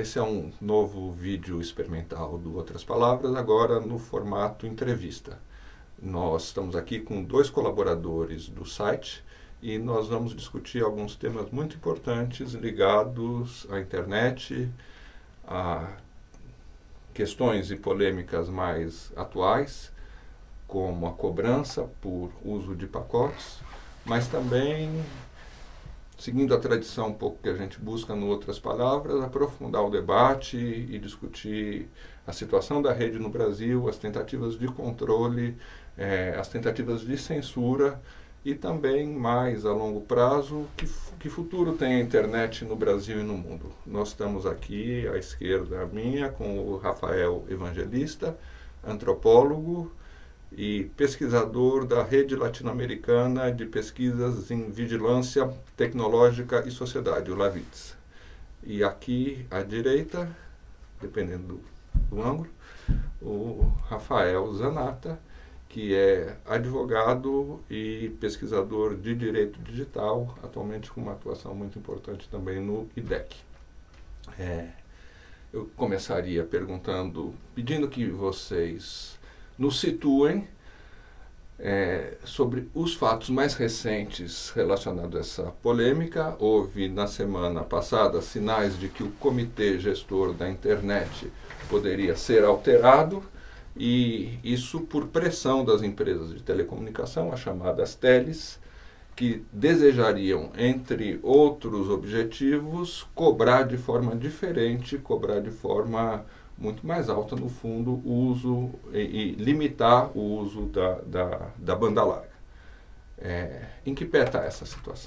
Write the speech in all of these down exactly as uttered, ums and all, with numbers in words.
esse é um novo vídeo experimental do Outras Palavras, agora no formato entrevista. Nós estamos aqui com dois colaboradores do site e nós vamos discutir alguns temas muito importantes ligados à internet, a questões e polêmicas mais atuais, como a cobrança por uso de pacotes, mas também, seguindo a tradição um pouco que a gente busca no Outras Palavras, aprofundar o debate e discutir a situação da rede no Brasil, as tentativas de controle, eh, as tentativas de censura e também, mais a longo prazo, que, que futuro tem a internet no Brasil e no mundo. Nós estamos aqui, à esquerda minha, com o Rafael Evangelista, antropólogo e pesquisador da Rede Latino-Americana de Pesquisas em Vigilância Tecnológica e Sociedade, o LAVITS. E aqui à direita, dependendo do, do ângulo, o Rafael Zanata, que é advogado e pesquisador de direito digital, atualmente com uma atuação muito importante também no I D E C. É, eu começaria perguntando, pedindo que vocês nos situem é, sobre os fatos mais recentes relacionados a essa polêmica. Houve na semana passada sinais de que o comitê gestor da internet poderia ser alterado, e isso por pressão das empresas de telecomunicação, as chamadas teles, que desejariam, entre outros objetivos, cobrar de forma diferente, cobrar de forma muito mais alta, no fundo, o uso e, e limitar o uso da, da, da banda larga. É, em que pé está essa situação?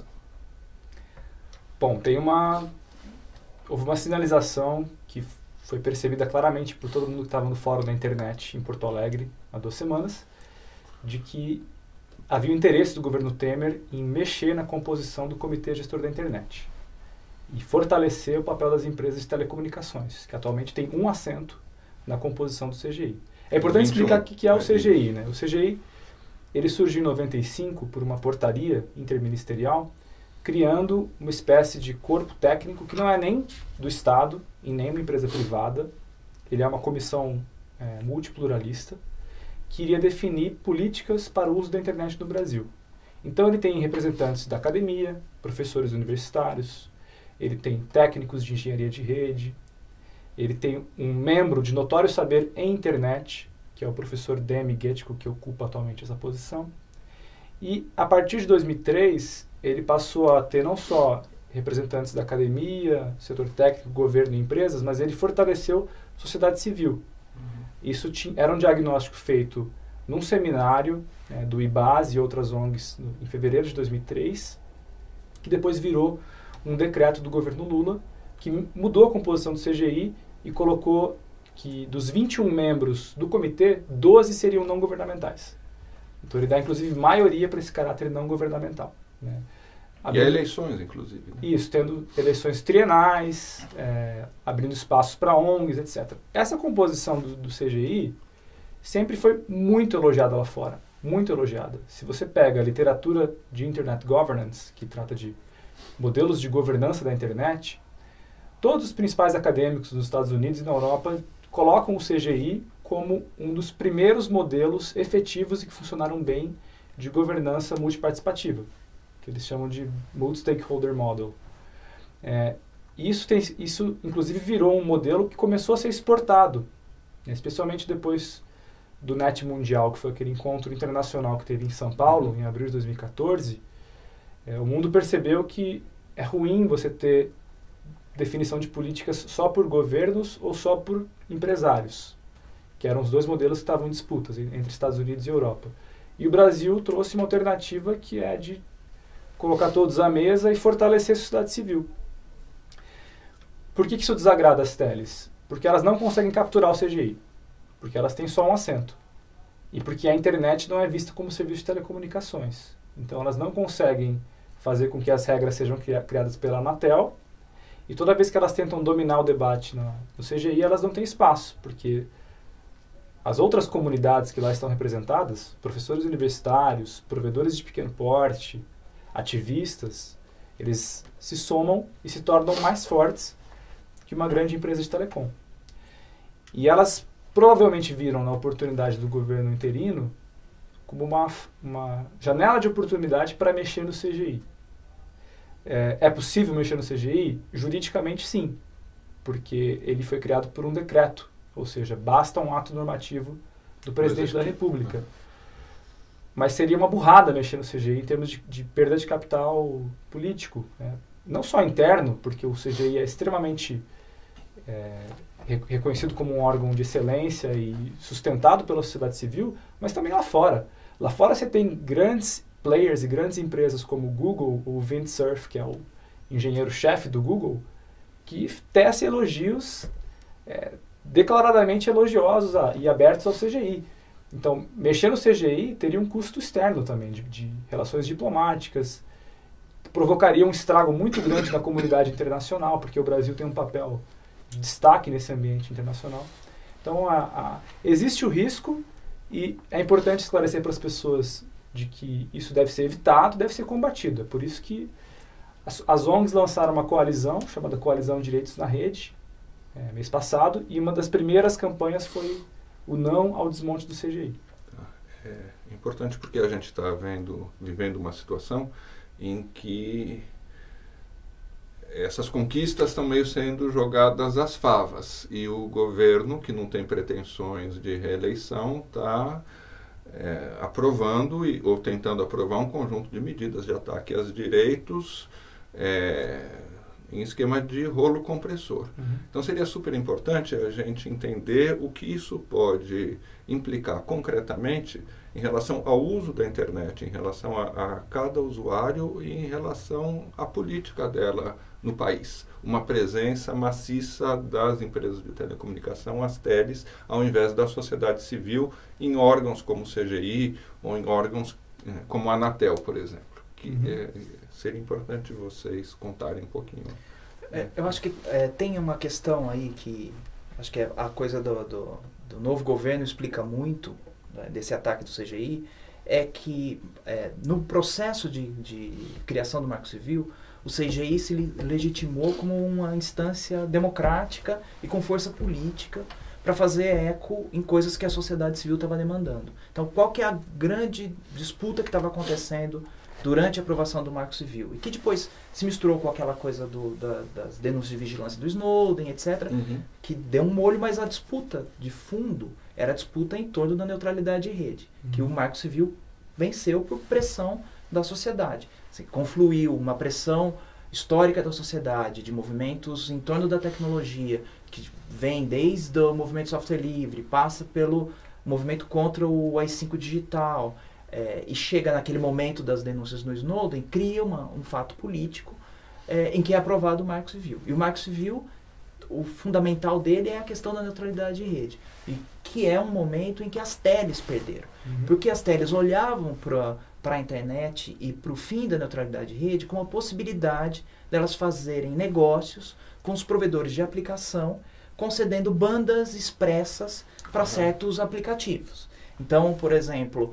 Bom, tem uma... houve uma sinalização que foi percebida claramente por todo mundo que estava no fórum da internet em Porto Alegre há duas semanas, de que havia o interesse do governo Temer em mexer na composição do Comitê Gestor da Internet e fortalecer o papel das empresas de telecomunicações, que atualmente tem um assento na composição do C G I. É importante explicar o que é o C G I, né? O C G I ele surgiu em noventa e cinco por uma portaria interministerial, criando uma espécie de corpo técnico que não é nem do Estado e nem uma empresa privada. Ele é uma comissão é, multipluralista que iria definir políticas para o uso da internet no Brasil. Então ele tem representantes da academia, professores universitários, ele tem técnicos de engenharia de rede, ele tem um membro de notório saber em internet, que é o professor Demi Getko, que ocupa atualmente essa posição. E a partir de dois mil e três, ele passou a ter não só representantes da academia, setor técnico, governo e empresas, mas ele fortaleceu a sociedade civil. Uhum. Isso tinha, era um diagnóstico feito num seminário né, do I B A S e outras O N Gs no, em fevereiro de dois mil e três, que depois virou um decreto do governo Lula, que mudou a composição do C G I e colocou que dos vinte e um membros do comitê, doze seriam não governamentais. Então ele dá, inclusive, maioria para esse caráter não governamental. Né? Abrindo, e eleições, inclusive. Né? Isso, tendo eleições trienais, é, abrindo espaços para O N Gs, etcétera. Essa composição do, do C G I sempre foi muito elogiada lá fora, muito elogiada. Se você pega a literatura de Internet Governance, que trata de modelos de governança da internet, todos os principais acadêmicos nos Estados Unidos e na Europa colocam o C G I como um dos primeiros modelos efetivos e que funcionaram bem de governança multiparticipativa, que eles chamam de Multi-Stakeholder Model. É, isso, tem, isso, inclusive, virou um modelo que começou a ser exportado, né, especialmente depois do Net Mundial, que foi aquele encontro internacional que teve em São Paulo, em abril de dois mil e quatorze. É, o mundo percebeu que é ruim você ter definição de políticas só por governos ou só por empresários, que eram os dois modelos que estavam em disputas entre Estados Unidos e Europa. E o Brasil trouxe uma alternativa que é de colocar todos à mesa e fortalecer a sociedade civil. Por que, que isso desagrada as teles? Porque elas não conseguem capturar o C G I, porque elas têm só um assento. E porque a internet não é vista como serviço de telecomunicações. Então elas não conseguem fazer com que as regras sejam criadas pela Anatel, e toda vez que elas tentam dominar o debate no, no C G I, elas não têm espaço, porque as outras comunidades que lá estão representadas, professores universitários, provedores de pequeno porte, ativistas, eles se somam e se tornam mais fortes que uma grande empresa de telecom. E elas provavelmente viram na oportunidade do governo interino como uma, uma janela de oportunidade para mexer no C G I. É, é possível mexer no C G I? Juridicamente, sim, porque ele foi criado por um decreto, ou seja, basta um ato normativo do presidente da República. Mas seria uma burrada mexer no C G I em termos de, de perda de capital político, né? Não só interno, porque o C G I é extremamente é, reconhecido como um órgão de excelência e sustentado pela sociedade civil, mas também lá fora. Lá fora você tem grandes players e grandes empresas como o Google, o Vint Cerf, que é o engenheiro-chefe do Google, que tece elogios é, declaradamente elogiosos a, e abertos ao C G I. Então, mexer no C G I teria um custo externo também, de, de relações diplomáticas, provocaria um estrago muito grande na comunidade internacional, porque o Brasil tem um papel de destaque nesse ambiente internacional. Então, a, a, existe o risco e é importante esclarecer para as pessoas de que isso deve ser evitado, deve ser combatido. É por isso que as, as O N Gs lançaram uma coalizão, chamada Coalizão Direitos na Rede, é, mês passado, e uma das primeiras campanhas foi o não ao desmonte do C G I. É importante porque a gente está vendo, vivendo uma situação em que essas conquistas estão meio sendo jogadas às favas e o governo, que não tem pretensões de reeleição, está é, aprovando e, ou tentando aprovar um conjunto de medidas de ataque aos direitos é, em esquema de rolo compressor. Uhum. Então seria super importante a gente entender o que isso pode implicar concretamente em relação ao uso da internet, em relação a, a cada usuário e em relação à política dela no país. Uma presença maciça das empresas de telecomunicação, as teles, ao invés da sociedade civil, em órgãos como o C G I ou em órgãos eh, como a Anatel, por exemplo. Que uhum. é, seria importante vocês contarem um pouquinho. É, eu acho que é, tem uma questão aí que acho que é a coisa do, do, do novo governo explica muito, né, desse ataque do C G I, é que é, no processo de, de criação do Marco Civil, o C G I se legitimou como uma instância democrática e com força política para fazer eco em coisas que a sociedade civil estava demandando. Então, qual que é a grande disputa que estava acontecendo durante a aprovação do Marco Civil? E que depois se misturou com aquela coisa do, da, das denúncias de vigilância do Snowden, etcétera, uhum. que deu um molho, mas a disputa de fundo era a disputa em torno da neutralidade de rede, uhum. que o Marco Civil venceu por pressão da sociedade. Assim, confluiu uma pressão histórica da sociedade, de movimentos em torno da tecnologia, que vem desde o movimento software livre, passa pelo movimento contra o A I cinco digital, é, e chega naquele momento das denúncias no Snowden, cria uma, um fato político é, em que é aprovado o Marco Civil. E o Marco Civil, o fundamental dele é a questão da neutralidade de rede, e que é um momento em que as teles perderam. Uhum. Porque as teles olhavam para para a internet e para o fim da neutralidade de rede com a possibilidade delas fazerem negócios com os provedores de aplicação, concedendo bandas expressas para uhum. certos aplicativos. Então, por exemplo,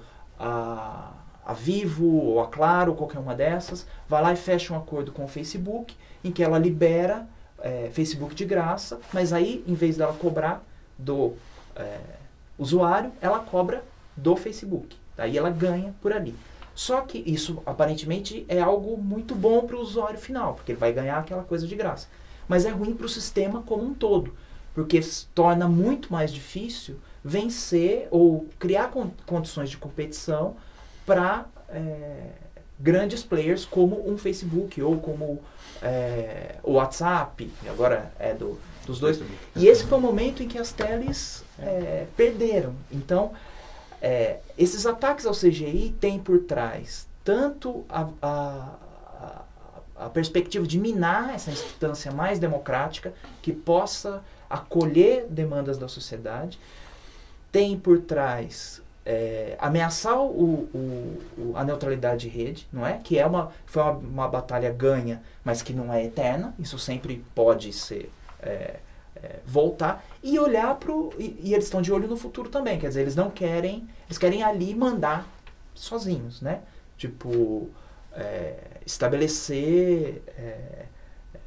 a, a Vivo ou a Claro, qualquer uma dessas, vai lá e fecha um acordo com o Facebook, em que ela libera é, Facebook de graça, mas aí, em vez dela cobrar do é, usuário, ela cobra do Facebook. Aí ela ganha por ali. Só que isso, aparentemente, é algo muito bom para o usuário final, porque ele vai ganhar aquela coisa de graça. Mas é ruim para o sistema como um todo, porque torna muito mais difícil vencer ou criar con condições de competição para é, grandes players como um Facebook ou como é, o WhatsApp, agora é do, dos dois. E esse foi o momento em que as teles é, perderam. Então, É, esses ataques ao C G I têm por trás tanto a, a, a, a perspectiva de minar essa instância mais democrática que possa acolher demandas da sociedade, tem por trás é, ameaçar o, o, o, a neutralidade de rede, não é? Que é uma, foi uma, uma batalha ganha, mas que não é eterna, isso sempre pode ser... É, É, voltar e olhar pro e, e eles estão de olho no futuro também, quer dizer, eles não querem, eles querem ali mandar sozinhos, né? Tipo, é, estabelecer é,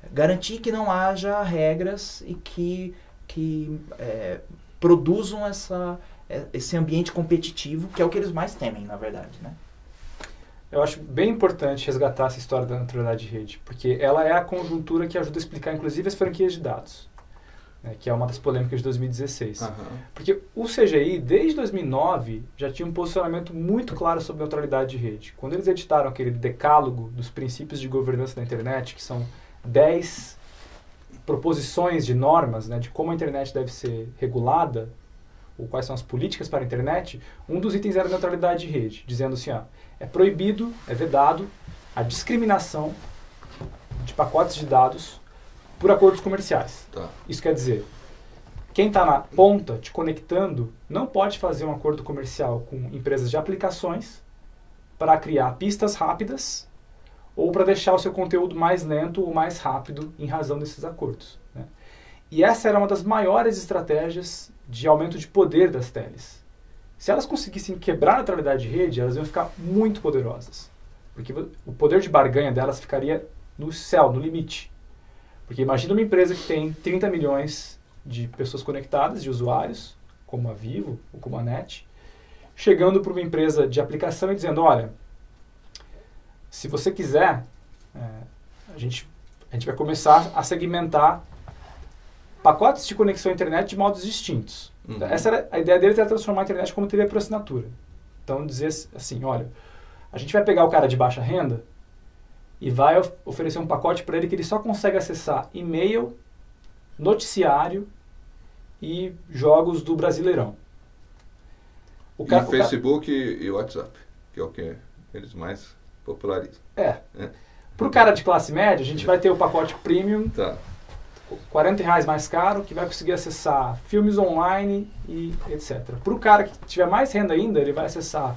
garantir que não haja regras e que, que é, produzam essa, esse ambiente competitivo, que é o que eles mais temem, na verdade, né? Eu acho bem importante resgatar essa história da neutralidade de rede, porque ela é a conjuntura que ajuda a explicar, inclusive, as franquias de dados, né, que é uma das polêmicas de dois mil e dezesseis. Uhum. Porque o C G I, desde dois mil e nove, já tinha um posicionamento muito claro sobre neutralidade de rede. Quando eles editaram aquele decálogo dos princípios de governança da internet, que são dez proposições de normas, né, de como a internet deve ser regulada, ou quais são as políticas para a internet, um dos itens era a neutralidade de rede, dizendo assim, ó, é proibido, é vedado a discriminação de pacotes de dados por acordos comerciais. Tá. Isso quer dizer, quem está na ponta te conectando não pode fazer um acordo comercial com empresas de aplicações para criar pistas rápidas ou para deixar o seu conteúdo mais lento ou mais rápido em razão desses acordos, né? E essa era uma das maiores estratégias de aumento de poder das teles. Se elas conseguissem quebrar a neutralidade de rede, elas iam ficar muito poderosas. Porque o poder de barganha delas ficaria no céu, no limite. Porque imagina uma empresa que tem trinta milhões de pessoas conectadas, de usuários, como a Vivo ou como a NET, chegando para uma empresa de aplicação e dizendo, olha, se você quiser, é, a, gente, a gente vai começar a segmentar pacotes de conexão à internet de modos distintos. Uhum. Essa era, a ideia deles era transformar a internet como T V por assinatura. Então, dizer assim, olha, a gente vai pegar o cara de baixa renda e vai of oferecer um pacote para ele que ele só consegue acessar e-mail, noticiário e jogos do Brasileirão. O e o Facebook e, e WhatsApp, que é o que eles mais popularizam. É. é. Para o cara de classe média, a gente vai ter o pacote premium, tá. quarenta reais mais caro, que vai conseguir acessar filmes online e etcétera. Para o cara que tiver mais renda ainda, ele vai acessar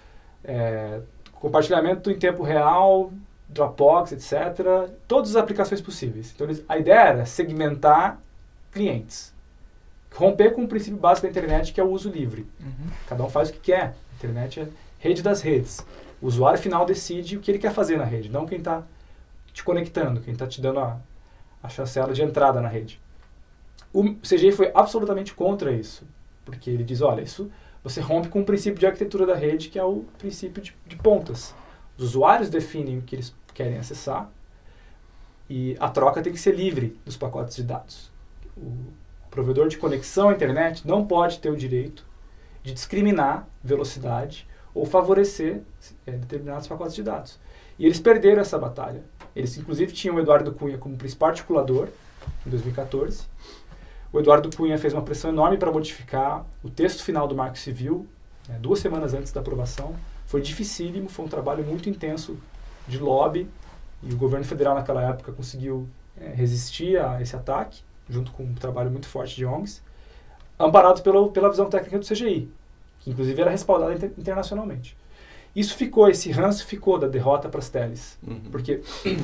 é, compartilhamento em tempo real, Dropbox, etcétera. Todas as aplicações possíveis. Então, eles, a ideia era segmentar clientes. Romper com o princípio básico da internet, que é o uso livre. Uhum. Cada um faz o que quer. A internet é rede das redes. O usuário final decide o que ele quer fazer na rede, não quem está te conectando, quem está te dando a, a chancela de entrada na rede. O C G I foi absolutamente contra isso, porque ele diz, olha, isso você rompe com o princípio de arquitetura da rede, que é o princípio de, de pontas. Os usuários definem o que eles querem acessar e a troca tem que ser livre dos pacotes de dados. O provedor de conexão à internet não pode ter o direito de discriminar velocidade ou favorecer é, determinados pacotes de dados. E eles perderam essa batalha. Eles, inclusive, tinham o Eduardo Cunha como principal articulador, em dois mil e quatorze. O Eduardo Cunha fez uma pressão enorme para modificar o texto final do Marco Civil, né, duas semanas antes da aprovação. Foi dificílimo, foi um trabalho muito intenso de lobby, e o governo federal naquela época conseguiu é, resistir a esse ataque, junto com um trabalho muito forte de O N Gs, amparado pela, pela visão técnica do C G I, que inclusive era respaldada inter, internacionalmente. Isso ficou, esse ranço ficou da derrota para as teles, uhum. porque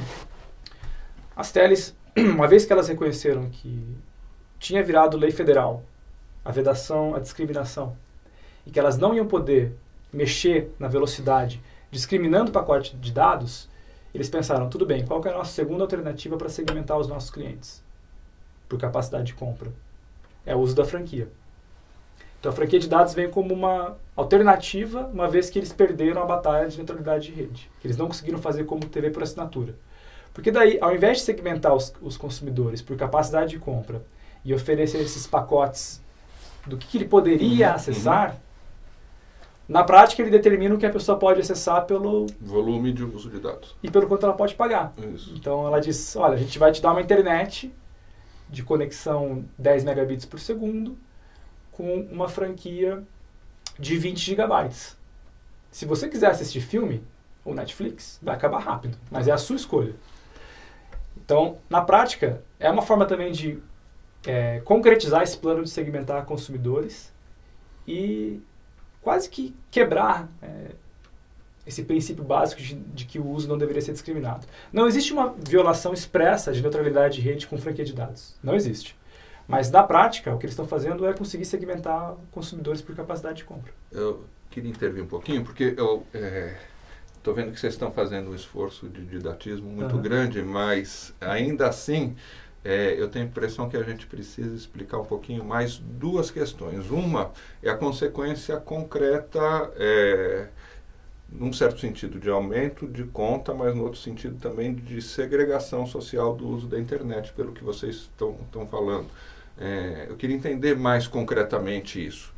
as teles, uma vez que elas reconheceram que tinha virado lei federal a vedação, a discriminação, e que elas não iam poder mexer na velocidade discriminando o pacote de dados, eles pensaram, tudo bem, qual que é a nossa segunda alternativa para segmentar os nossos clientes? Por capacidade de compra. É o uso da franquia. Então a franquia de dados vem como uma alternativa, uma vez que eles perderam a batalha de neutralidade de rede. Que eles não conseguiram fazer como T V por assinatura. Porque daí, ao invés de segmentar os, os consumidores por capacidade de compra e oferecer esses pacotes do que, que ele poderia uhum. acessar, uhum. na prática ele determina o que a pessoa pode acessar pelo volume de uso de dados e pelo quanto ela pode pagar. Isso. Então ela diz, olha, a gente vai te dar uma internet de conexão dez megabits por segundo com uma franquia de vinte gigabytes. Se você quiser assistir filme ou Netflix, vai acabar rápido, mas é a sua escolha. Então, na prática, é uma forma também de é, concretizar esse plano de segmentar consumidores e quase que quebrar é, esse princípio básico de, de que o uso não deveria ser discriminado. Não existe uma violação expressa de neutralidade de rede com franquia de dados. Não existe. Mas, na prática, o que eles estão fazendo é conseguir segmentar consumidores por capacidade de compra. Eu queria intervir um pouquinho, porque eu, é, estou vendo que vocês estão fazendo um esforço de didatismo muito Uhum. grande, mas ainda assim, é, eu tenho a impressão que a gente precisa explicar um pouquinho mais duas questões. Uma é a consequência concreta, é, num certo sentido de aumento de conta, mas no outro sentido também de segregação social do uso da internet, pelo que vocês estão, estão falando. É, eu queria entender mais concretamente isso.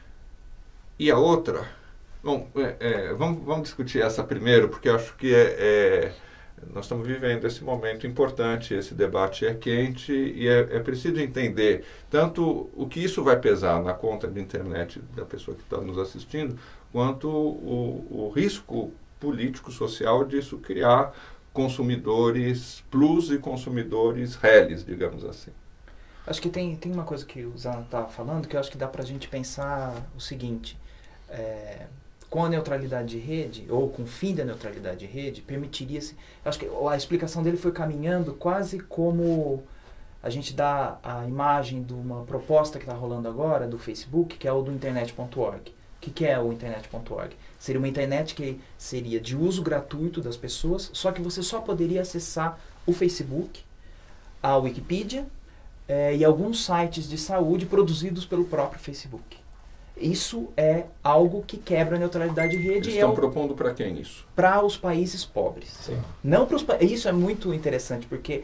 E a outra, bom, é, é, vamos, vamos discutir essa primeiro, porque eu acho que é, é, nós estamos vivendo esse momento importante, esse debate é quente e é, é preciso entender tanto o que isso vai pesar na conta de internet da pessoa que está nos assistindo, quanto o, o risco político, social disso criar consumidores plus e consumidores reles, digamos assim. Acho que tem, tem uma coisa que o Zana estava falando que eu acho que dá para a gente pensar o seguinte, é, com a neutralidade de rede, ou com o fim da neutralidade de rede, permitiria-se... Acho que a explicação dele foi caminhando quase como a gente dá a imagem de uma proposta que está rolando agora, do Facebook, que é o do internet ponto org. O que, que é o internet ponto org? Seria uma internet que seria de uso gratuito das pessoas, só que você só poderia acessar o Facebook, a Wikipedia é, e alguns sites de saúde produzidos pelo próprio Facebook. Isso é algo que quebra a neutralidade de rede. Eles estão é o, propondo para quem isso? Para os países pobres. Sim. Não para os pa- Isso é muito interessante, porque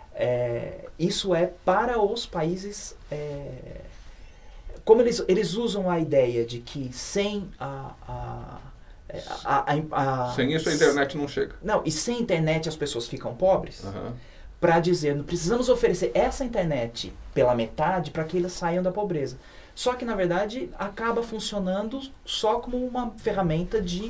é, isso é para os países... É, como eles, eles usam a ideia de que sem a... a, a, a, a Sem isso a internet não chega. Não, e sem internet as pessoas ficam pobres, Uhum. para dizer, não precisamos oferecer essa internet pela metade para que eles saiam da pobreza. Só que, na verdade, acaba funcionando só como uma ferramenta de,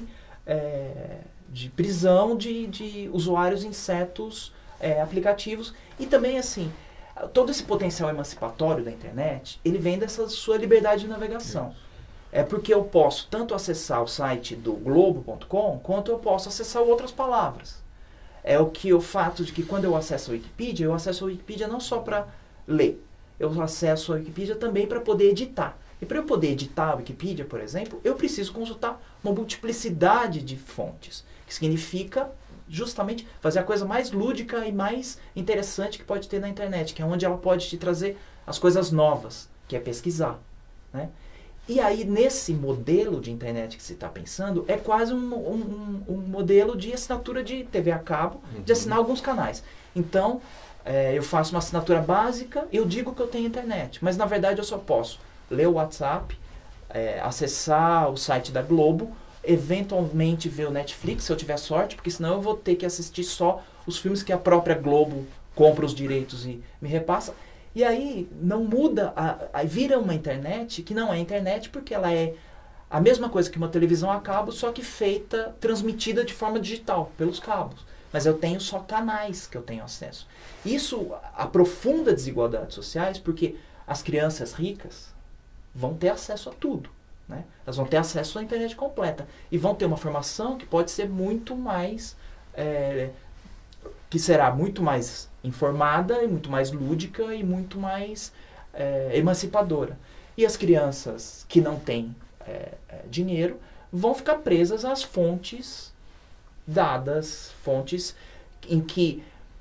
é, de prisão de, de usuários em certos é, aplicativos. E também, assim, todo esse potencial emancipatório da internet, ele vem dessa sua liberdade de navegação. Isso. É porque eu posso tanto acessar o site do globo ponto com, quanto eu posso acessar outras palavras. É o que o fato de que quando eu acesso a Wikipedia, eu acesso a Wikipedia não só para ler, eu acesso a Wikipedia também para poder editar. E para eu poder editar a Wikipedia, por exemplo, eu preciso consultar uma multiplicidade de fontes, que significa justamente fazer a coisa mais lúdica e mais interessante que pode ter na internet, que é onde ela pode te trazer as coisas novas, que é pesquisar, né? E aí, nesse modelo de internet que você está pensando, é quase um, um, um modelo de assinatura de T V a cabo, uhum. de assinar alguns canais. Então, é, eu faço uma assinatura básica, eu digo que eu tenho internet, mas na verdade eu só posso ler o WhatsApp, é, acessar o site da Globo, eventualmente ver o Netflix, se eu tiver sorte, porque senão eu vou ter que assistir só os filmes que a própria Globo compra os direitos e me repassa. E aí não muda, aí vira uma internet que não é internet porque ela é a mesma coisa que uma televisão a cabo, só que feita, transmitida de forma digital, pelos cabos. Mas eu tenho só canais que eu tenho acesso. Isso aprofunda desigualdades sociais porque as crianças ricas vão ter acesso a tudo, né? Elas vão ter acesso à internet completa. E vão ter uma formação que pode ser muito mais... É, que será muito mais informada e muito mais lúdica e muito mais é, emancipadora. E as crianças que não têm é, é, dinheiro vão ficar presas às fontes dadas, fontes em que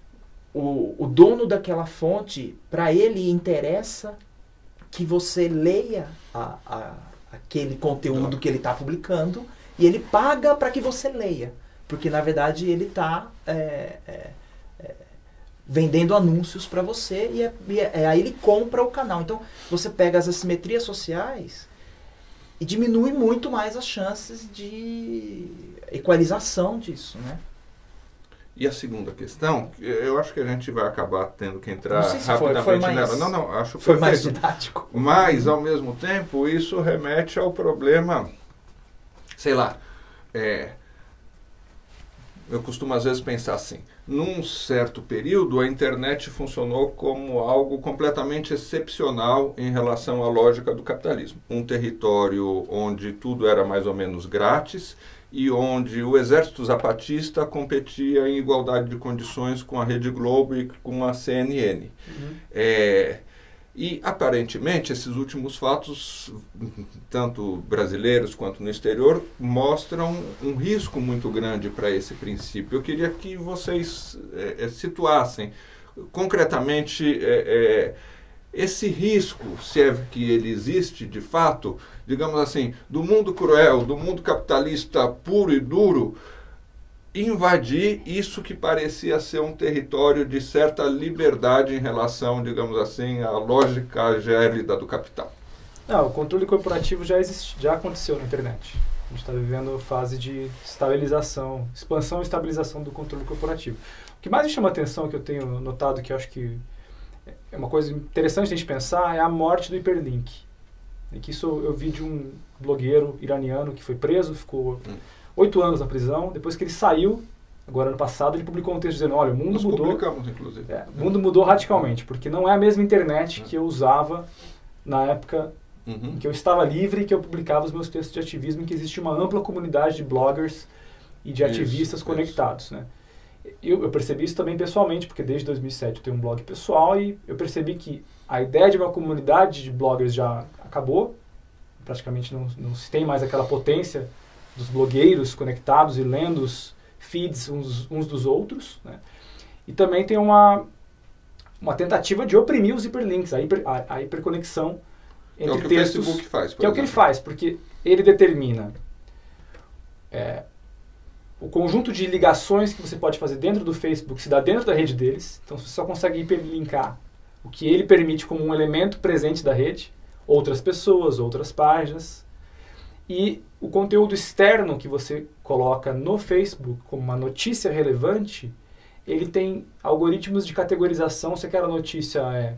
o, o dono daquela fonte, para ele interessa que você leia a, a, aquele conteúdo que ele está publicando e ele paga para que você leia. Porque, na verdade, ele está é, é, é, vendendo anúncios para você e, é, e é, aí ele compra o canal. Então, você pega as assimetrias sociais e diminui muito mais as chances de equalização disso, né? E a segunda questão, eu acho que a gente vai acabar tendo que entrar não sei se rapidamente foi, foi mais, nela. Não, não, acho foi perfeito. mais didático. Mas, ao mesmo tempo, isso remete ao problema, sei lá, é... eu costumo às vezes pensar assim, num certo período a internet funcionou como algo completamente excepcional em relação à lógica do capitalismo. Um território onde tudo era mais ou menos grátis e onde o exército zapatista competia em igualdade de condições com a Rede Globo e com a C N N. Uhum. É, E, aparentemente, esses últimos fatos, tanto brasileiros quanto no exterior, mostram um risco muito grande para esse princípio. Eu queria que vocês é, situassem concretamente é, é, esse risco, se é que ele existe de fato, digamos assim, do mundo cruel, do mundo capitalista puro e duro, invadir isso que parecia ser um território de certa liberdade em relação, digamos assim, à lógica gélida do capital. Não, o controle corporativo já, existe, já aconteceu na internet. A gente está vivendo fase de estabilização, expansão e estabilização do controle corporativo. O que mais me chama a atenção, que eu tenho notado, que eu acho que é uma coisa interessante de a gente pensar, é a morte do hiperlink. E que isso eu vi de um blogueiro iraniano que foi preso, ficou hum. oito anos na prisão. Depois que ele saiu, agora ano passado, ele publicou um texto dizendo, olha, o mundo Nós mudou. publicamos, inclusive. É, o mundo mudou radicalmente, porque não é a mesma internet que eu usava na época uhum. em que eu estava livre e que eu publicava os meus textos de ativismo, em que existe uma ampla comunidade de bloggers e de isso, ativistas isso. conectados, né? Eu, eu percebi isso também pessoalmente, porque desde dois mil e sete eu tenho um blog pessoal e eu percebi que a ideia de uma comunidade de bloggers já acabou, praticamente não, não se tem mais aquela potência dos blogueiros conectados e lendo os feeds uns, uns dos outros, né? E também tem uma, uma tentativa de oprimir os hiperlinks, a, hiper, a, a hiperconexão entre é o que textos. O Facebook faz, por que é o que ele faz, porque ele determina é, o conjunto de ligações que você pode fazer dentro do Facebook, se dá dentro da rede deles, então você só consegue hiperlinkar o que ele permite como um elemento presente da rede, outras pessoas, outras páginas. E o conteúdo externo que você coloca no Facebook como uma notícia relevante, ele tem algoritmos de categorização se aquela notícia é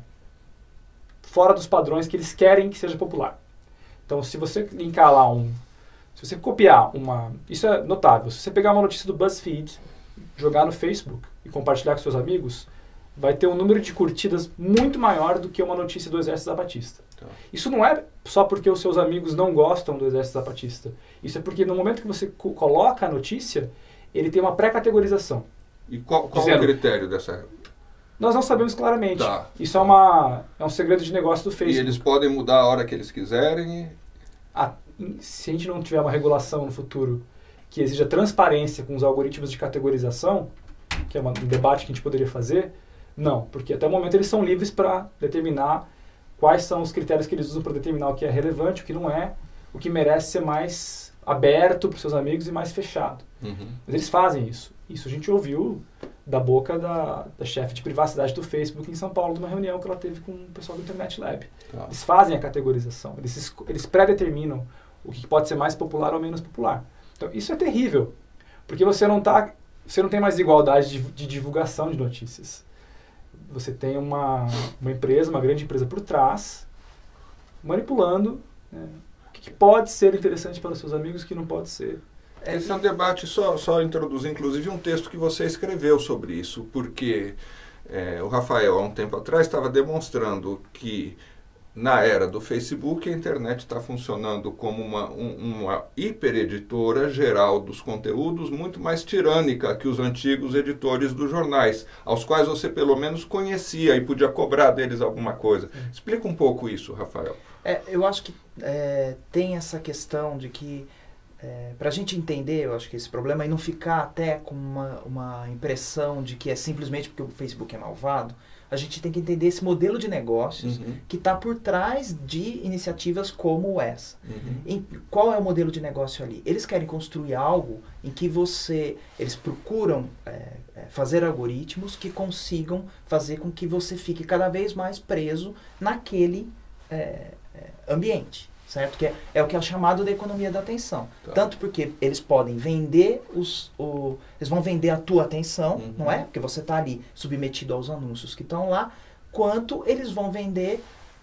fora dos padrões que eles querem que seja popular. Então, se você linkar lá um... Se você copiar uma... Isso é notável. Se você pegar uma notícia do BuzzFeed, jogar no Facebook e compartilhar com seus amigos, vai ter um número de curtidas muito maior do que uma notícia do Exército Zapatista. Tá. Isso não é só porque os seus amigos não gostam do Exército Zapatista. Isso é porque no momento que você co coloca a notícia, ele tem uma pré-categorização. E qual, qual dizendo, é o critério dessa... Nós não sabemos claramente. Tá. Isso é, uma, é um segredo de negócio do Facebook. E eles podem mudar a hora que eles quiserem? A, se a gente não tiver uma regulação no futuro que exija transparência com os algoritmos de categorização, que é uma, um debate que a gente poderia fazer, não. Porque até o momento eles são livres para determinar quais são os critérios que eles usam para determinar o que é relevante, o que não é, o que merece ser mais aberto para os seus amigos e mais fechado. Uhum. Mas eles fazem isso. Isso a gente ouviu da boca da, da chefe de privacidade do Facebook em São Paulo, numa reunião que ela teve com o pessoal do Internet Lab. Tá. Eles fazem a categorização, eles, eles pré-determinam o que pode ser mais popular ou menos popular. Então isso é terrível, porque você não, tá, você não tem mais igualdade de, de divulgação de notícias. Você tem uma, uma empresa, uma grande empresa por trás, manipulando, né, o que, que pode ser interessante para os seus amigos e o que não pode ser. Esse é um debate, só, só introduzir inclusive um texto que você escreveu sobre isso, porque é, o Rafael, há um tempo atrás, estava demonstrando que na era do Facebook a internet está funcionando como uma, um, uma hipereditora geral dos conteúdos, muito mais tirânica que os antigos editores dos jornais, aos quais você pelo menos conhecia e podia cobrar deles alguma coisa. Explica um pouco isso, Rafael. É, eu acho que é, tem essa questão de que É, para a gente entender, eu acho que esse problema e não ficar até com uma, uma impressão de que é simplesmente porque o Facebook é malvado, a gente tem que entender esse modelo de negócios uhum. que está por trás de iniciativas como essa. Uhum. Em, qual é o modelo de negócio ali? Eles querem construir algo em que você, eles procuram é, fazer algoritmos que consigam fazer com que você fique cada vez mais preso naquele é, ambiente. Certo? Que é, é o que é chamado de economia da atenção. Tá. Tanto porque eles podem vender os... O, eles vão vender a tua atenção, uhum. não é? Porque você está ali submetido aos anúncios que estão lá, quanto eles vão vender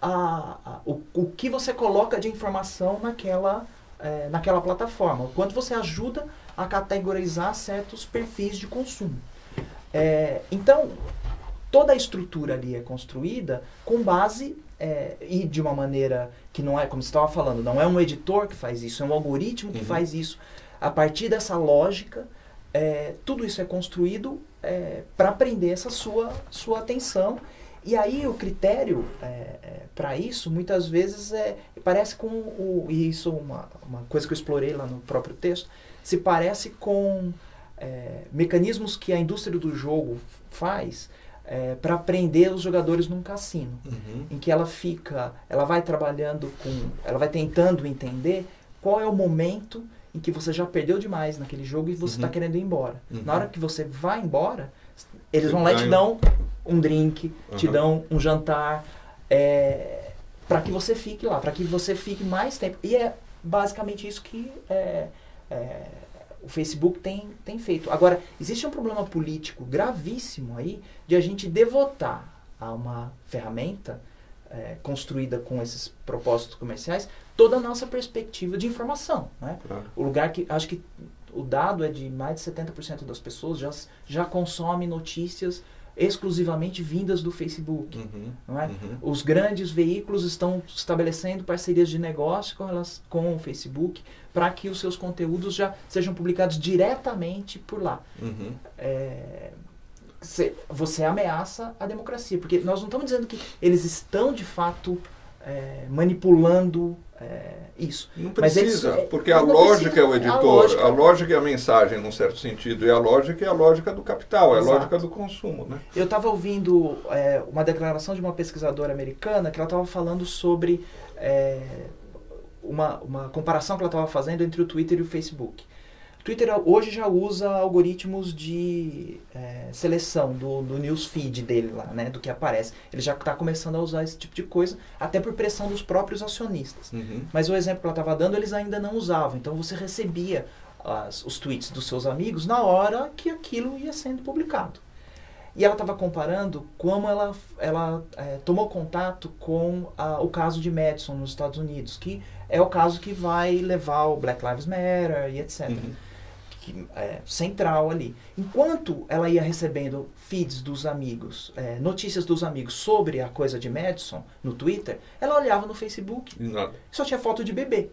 a, a, o, o que você coloca de informação naquela, é, naquela plataforma. O quanto você ajuda a categorizar certos perfis de consumo. É, então, toda a estrutura ali é construída com base... É, e de uma maneira que não é, como você estava falando, não é um editor que faz isso, é um algoritmo que uhum. faz isso. A partir dessa lógica, é, tudo isso é construído é, para prender essa sua, sua atenção E aí o critério é, é, para isso, muitas vezes, é, parece com, o, e isso é uma, uma coisa que eu explorei lá no próprio texto, se parece com é, mecanismos que a indústria do jogo faz é, para prender os jogadores num cassino, Uhum. em que ela fica, ela vai trabalhando com, ela vai tentando entender qual é o momento em que você já perdeu demais naquele jogo e você está Uhum. querendo ir embora. Uhum. Na hora que você vai embora, eles Você vão lá e te ganha. dão um drink, te Uhum. dão um jantar, é, para que você fique lá, para que você fique mais tempo. E é basicamente isso que é, é, o Facebook tem, tem feito. Agora, existe um problema político gravíssimo aí de a gente devotar a uma ferramenta é, construída com esses propósitos comerciais toda a nossa perspectiva de informação, né? Claro. O lugar que, acho que o dado é de mais de setenta por cento das pessoas já, já consome notícias exclusivamente vindas do Facebook. Uhum. Não é? Uhum. Os grandes veículos estão estabelecendo parcerias de negócio com, elas, com o Facebook para que os seus conteúdos já sejam publicados diretamente por lá. Uhum. É, cê, você ameaça a democracia, porque nós não estamos dizendo que eles estão de fato é, manipulando é, isso. Não Mas precisa, eles- porque a não lógica precisa, é o a editor, lógica- a lógica é a mensagem, num certo sentido, e a lógica é a lógica do capital, é a Exato. lógica do consumo, né? Eu estava ouvindo é, uma declaração de uma pesquisadora americana que ela estava falando sobre é, uma, uma comparação que ela estava fazendo entre o Twitter e o Facebook. O Twitter hoje já usa algoritmos de é, seleção do, do newsfeed dele lá, né, do que aparece. Ele já está começando a usar esse tipo de coisa, até por pressão dos próprios acionistas. Uhum. Mas o exemplo que ela estava dando, eles ainda não usavam. Então você recebia as, os tweets dos seus amigos na hora que aquilo ia sendo publicado. E ela estava comparando como ela, ela é, tomou contato com a, o caso de Madison nos Estados Unidos, que é o caso que vai levar o Black Lives Matter e etcétera. Uhum. Que, é, central ali. Enquanto ela ia recebendo feeds dos amigos, é, notícias dos amigos sobre a coisa de Madison no Twitter, ela olhava no Facebook E nada. e só tinha foto de bebê.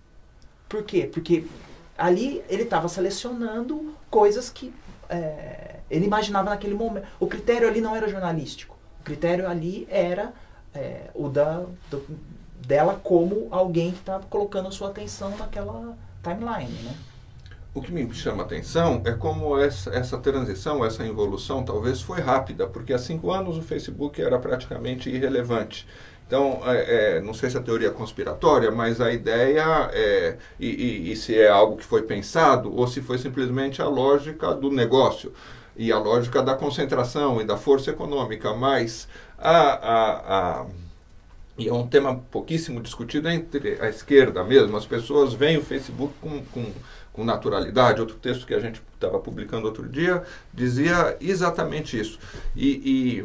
Por quê? Porque ali ele estava selecionando coisas que é, ele imaginava naquele momento. O critério ali não era jornalístico. O critério ali era é, o da, do, dela como alguém que estava colocando a sua atenção naquela timeline, né? O que me chama a atenção é como essa, essa transição, essa evolução talvez foi rápida, porque há cinco anos o Facebook era praticamente irrelevante. Então, é, é, não sei se a teoria é conspiratória, mas a ideia, é, e, e, e se é algo que foi pensado, ou se foi simplesmente a lógica do negócio, e a lógica da concentração e da força econômica, mas a... a, a e é um tema pouquíssimo discutido entre a esquerda mesmo, as pessoas veem o Facebook com... com com naturalidade. Outro texto que a gente estava publicando outro dia dizia exatamente isso. E, e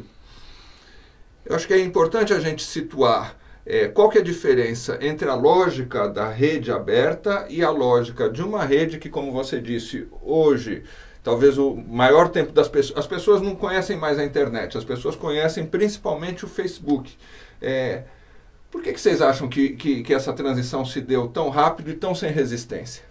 eu acho que é importante a gente situar é, qual que é a diferença entre a lógica da rede aberta e a lógica de uma rede que, como você disse, hoje, talvez o maior tempo das pessoas... As pessoas não conhecem mais a internet, as pessoas conhecem principalmente o Facebook. É, por que, que vocês acham que, que, que essa transição se deu tão rápido e tão sem resistência?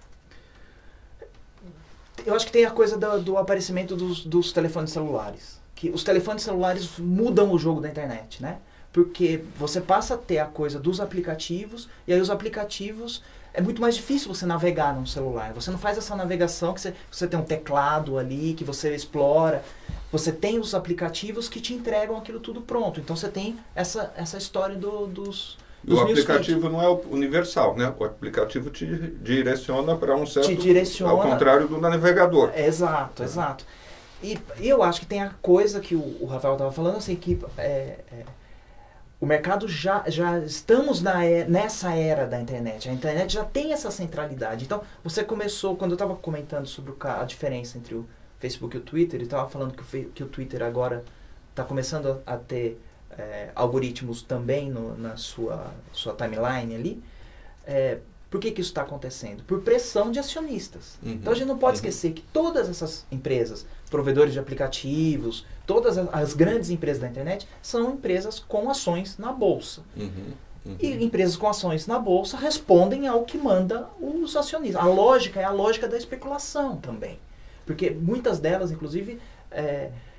Eu acho que tem a coisa do, do aparecimento dos, dos telefones celulares. Que os telefones celulares mudam o jogo da internet, né? Porque você passa a ter a coisa dos aplicativos, e aí os aplicativos... É muito mais difícil você navegar num celular. Você não faz essa navegação que você, você tem um teclado ali, que você explora. Você tem os aplicativos que te entregam aquilo tudo pronto. Então você tem essa, essa história do, dos... O aplicativo não é universal, né? O aplicativo te direciona para um certo... Te direciona... Ao contrário do navegador. Exato, é. exato. E eu acho que tem a coisa que o, o Rafael estava falando, assim, que é, é, o mercado já... já estamos na, nessa era da internet. A internet já tem essa centralidade. Então, você começou... Quando eu estava comentando sobre o, a diferença entre o Facebook e o Twitter, ele estava falando que o, que o Twitter agora está começando a, a ter... É, algoritmos também no, na sua, sua timeline ali. É, por que, que isso está acontecendo? Por pressão de acionistas. Uhum, então a gente não pode uhum. esquecer que todas essas empresas, provedores de aplicativos, todas as, as grandes empresas da internet são empresas com ações na bolsa. Uhum, uhum. E empresas com ações na bolsa respondem ao que manda os acionistas. A lógica é a lógica da especulação também. Porque muitas delas, inclusive, é,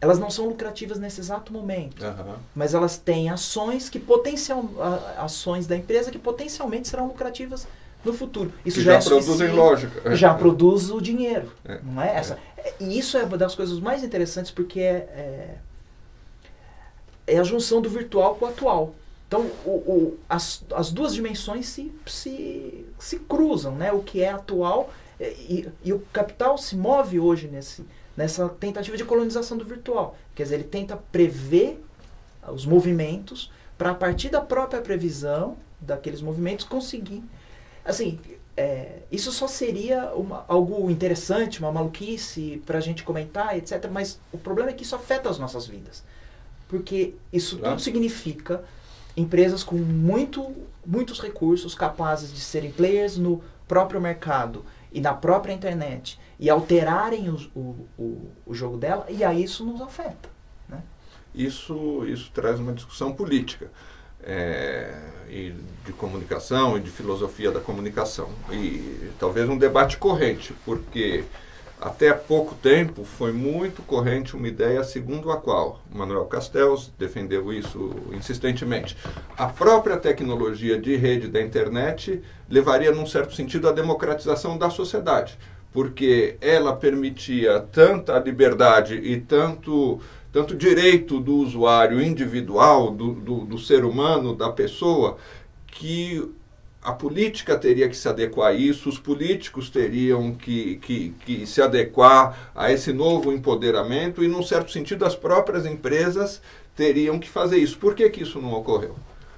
elas não são lucrativas nesse exato momento, Uhum. mas elas têm ações que potencial, a- ações da empresa que potencialmente serão lucrativas no futuro. Isso Que já, já é produzem suficiente, lógica. já produz o dinheiro, É. não é essa? E isso é uma das coisas mais interessantes porque é, é, é a junção do virtual com o atual. Então, o, o, as, as duas dimensões se, se, se cruzam, né? O que é atual e, e o capital se move hoje nesse, nessa tentativa de colonização do virtual. Quer dizer, ele tenta prever os movimentos para, a partir da própria previsão daqueles movimentos, conseguir... Assim, é, isso só seria uma, algo interessante, uma maluquice para a gente comentar, etcétera. Mas o problema é que isso afeta as nossas vidas. Porque isso Claro. tudo significa empresas com muito, muitos recursos capazes de serem players no próprio mercado e na própria internet e alterarem o, o, o, o jogo dela, e aí isso nos afeta. Né? Isso, isso traz uma discussão política. É, e de comunicação e de filosofia da comunicação. E talvez um debate corrente, porque até há pouco tempo foi muito corrente uma ideia segundo a qual Manuel Castells defendeu isso insistentemente. A própria tecnologia de rede da internet levaria, num certo sentido, à democratização da sociedade, porque ela permitia tanta liberdade e tanto... tanto direito do usuário individual, do, do, do ser humano, da pessoa, que a política teria que se adequar a isso, os políticos teriam que, que, que se adequar a esse novo empoderamento e, num certo sentido, as próprias empresas teriam que fazer isso. Por que que isso não ocorreu?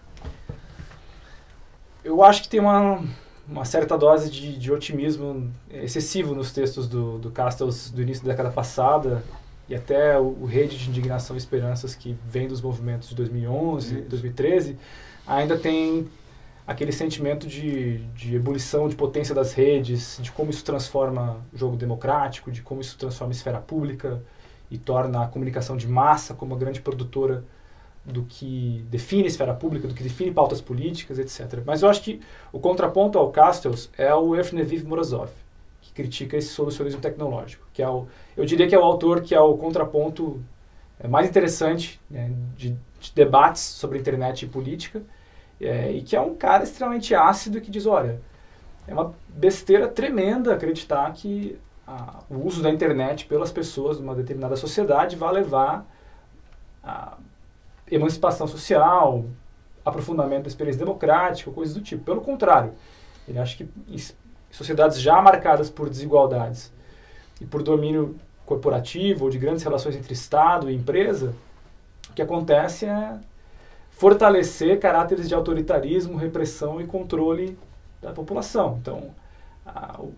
Eu acho que tem uma, uma certa dose de, de otimismo excessivo nos textos do, do Castells do início da década passada, e até o, o Rede de Indignação e Esperanças, que vem dos movimentos de dois mil e onze, Isso. dois mil e treze, ainda tem aquele sentimento de, de ebulição, de potência das redes, de como isso transforma o jogo democrático, de como isso transforma a esfera pública e torna a comunicação de massa como a grande produtora do que define a esfera pública, do que define pautas políticas, etcétera. Mas eu acho que o contraponto ao Castells é o Evneviv Morozov, que critica esse solucionismo tecnológico, que é o, eu diria que é o autor que é o contraponto é, mais interessante, né, de, de debates sobre internet e política, é, e que é um cara extremamente ácido que diz, olha, é uma besteira tremenda acreditar que a, o uso da internet pelas pessoas de uma determinada sociedade vai levar a emancipação social, aprofundamento da experiência democrática, coisas do tipo. Pelo contrário, ele acha que sociedades já marcadas por desigualdades e por domínio corporativo ou de grandes relações entre Estado e empresa, o que acontece é fortalecer caráteres de autoritarismo, repressão e controle da população. Então, a, o,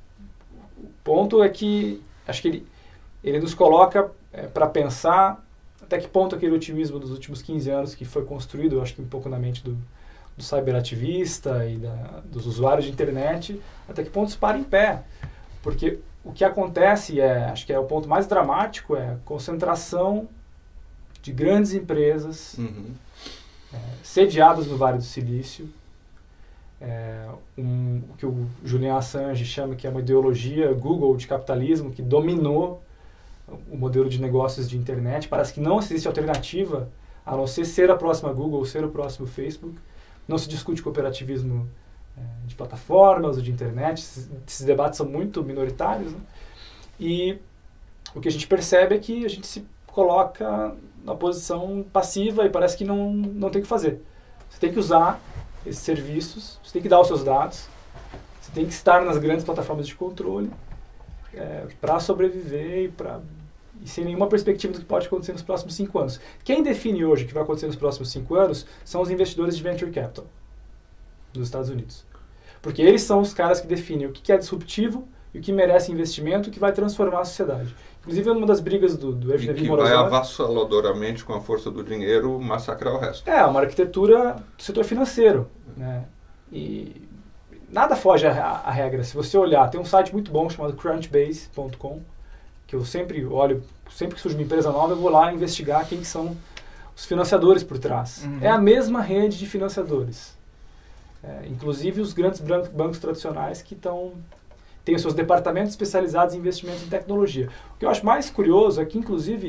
o ponto é que acho que ele, ele nos coloca é, para pensar até que ponto aquele otimismo dos últimos quinze anos que foi construído, eu acho que um pouco na mente do do cyberativista e da, dos usuários de internet, até que ponto isso para em pé. Porque o que acontece, é, acho que é o ponto mais dramático, é a concentração de grandes empresas Uhum. é, sediadas no Vale do Silício, é, um, o que o Julian Assange chama que é uma ideologia Google de capitalismo que dominou o modelo de negócios de internet. Parece que não existe alternativa a não ser ser a próxima Google, ser o próximo Facebook. Não se discute cooperativismo é, de plataformas ou de internet, esses, esses debates são muito minoritários, né? E o que a gente percebe é que a gente se coloca na posição passiva e parece que não, não tem o que fazer. Você tem que usar esses serviços, você tem que dar os seus dados, você tem que estar nas grandes plataformas de controle é, para sobreviver e, pra, e sem nenhuma perspectiva do que pode acontecer nos próximos cinco anos. Quem define hoje o que vai acontecer nos próximos cinco anos são os investidores de venture capital dos Estados Unidos. Porque eles são os caras que definem o que é disruptivo e o que merece investimento, o que vai transformar a sociedade. Inclusive, uma das brigas do, do E que Morozov, vai avassaladoramente, com a força do dinheiro, massacrar o resto. é uma arquitetura do setor financeiro, né? E nada foge à, à regra. Se você olhar, tem um site muito bom chamado crunchbase ponto com, que eu sempre olho, sempre que surge uma empresa nova, eu vou lá investigar quem que são os financiadores por trás. Uhum. É a mesma rede de financiadores. É, inclusive os grandes bancos, bancos tradicionais que estão têm os seus departamentos especializados em investimentos em tecnologia. O que eu acho mais curioso é que, inclusive,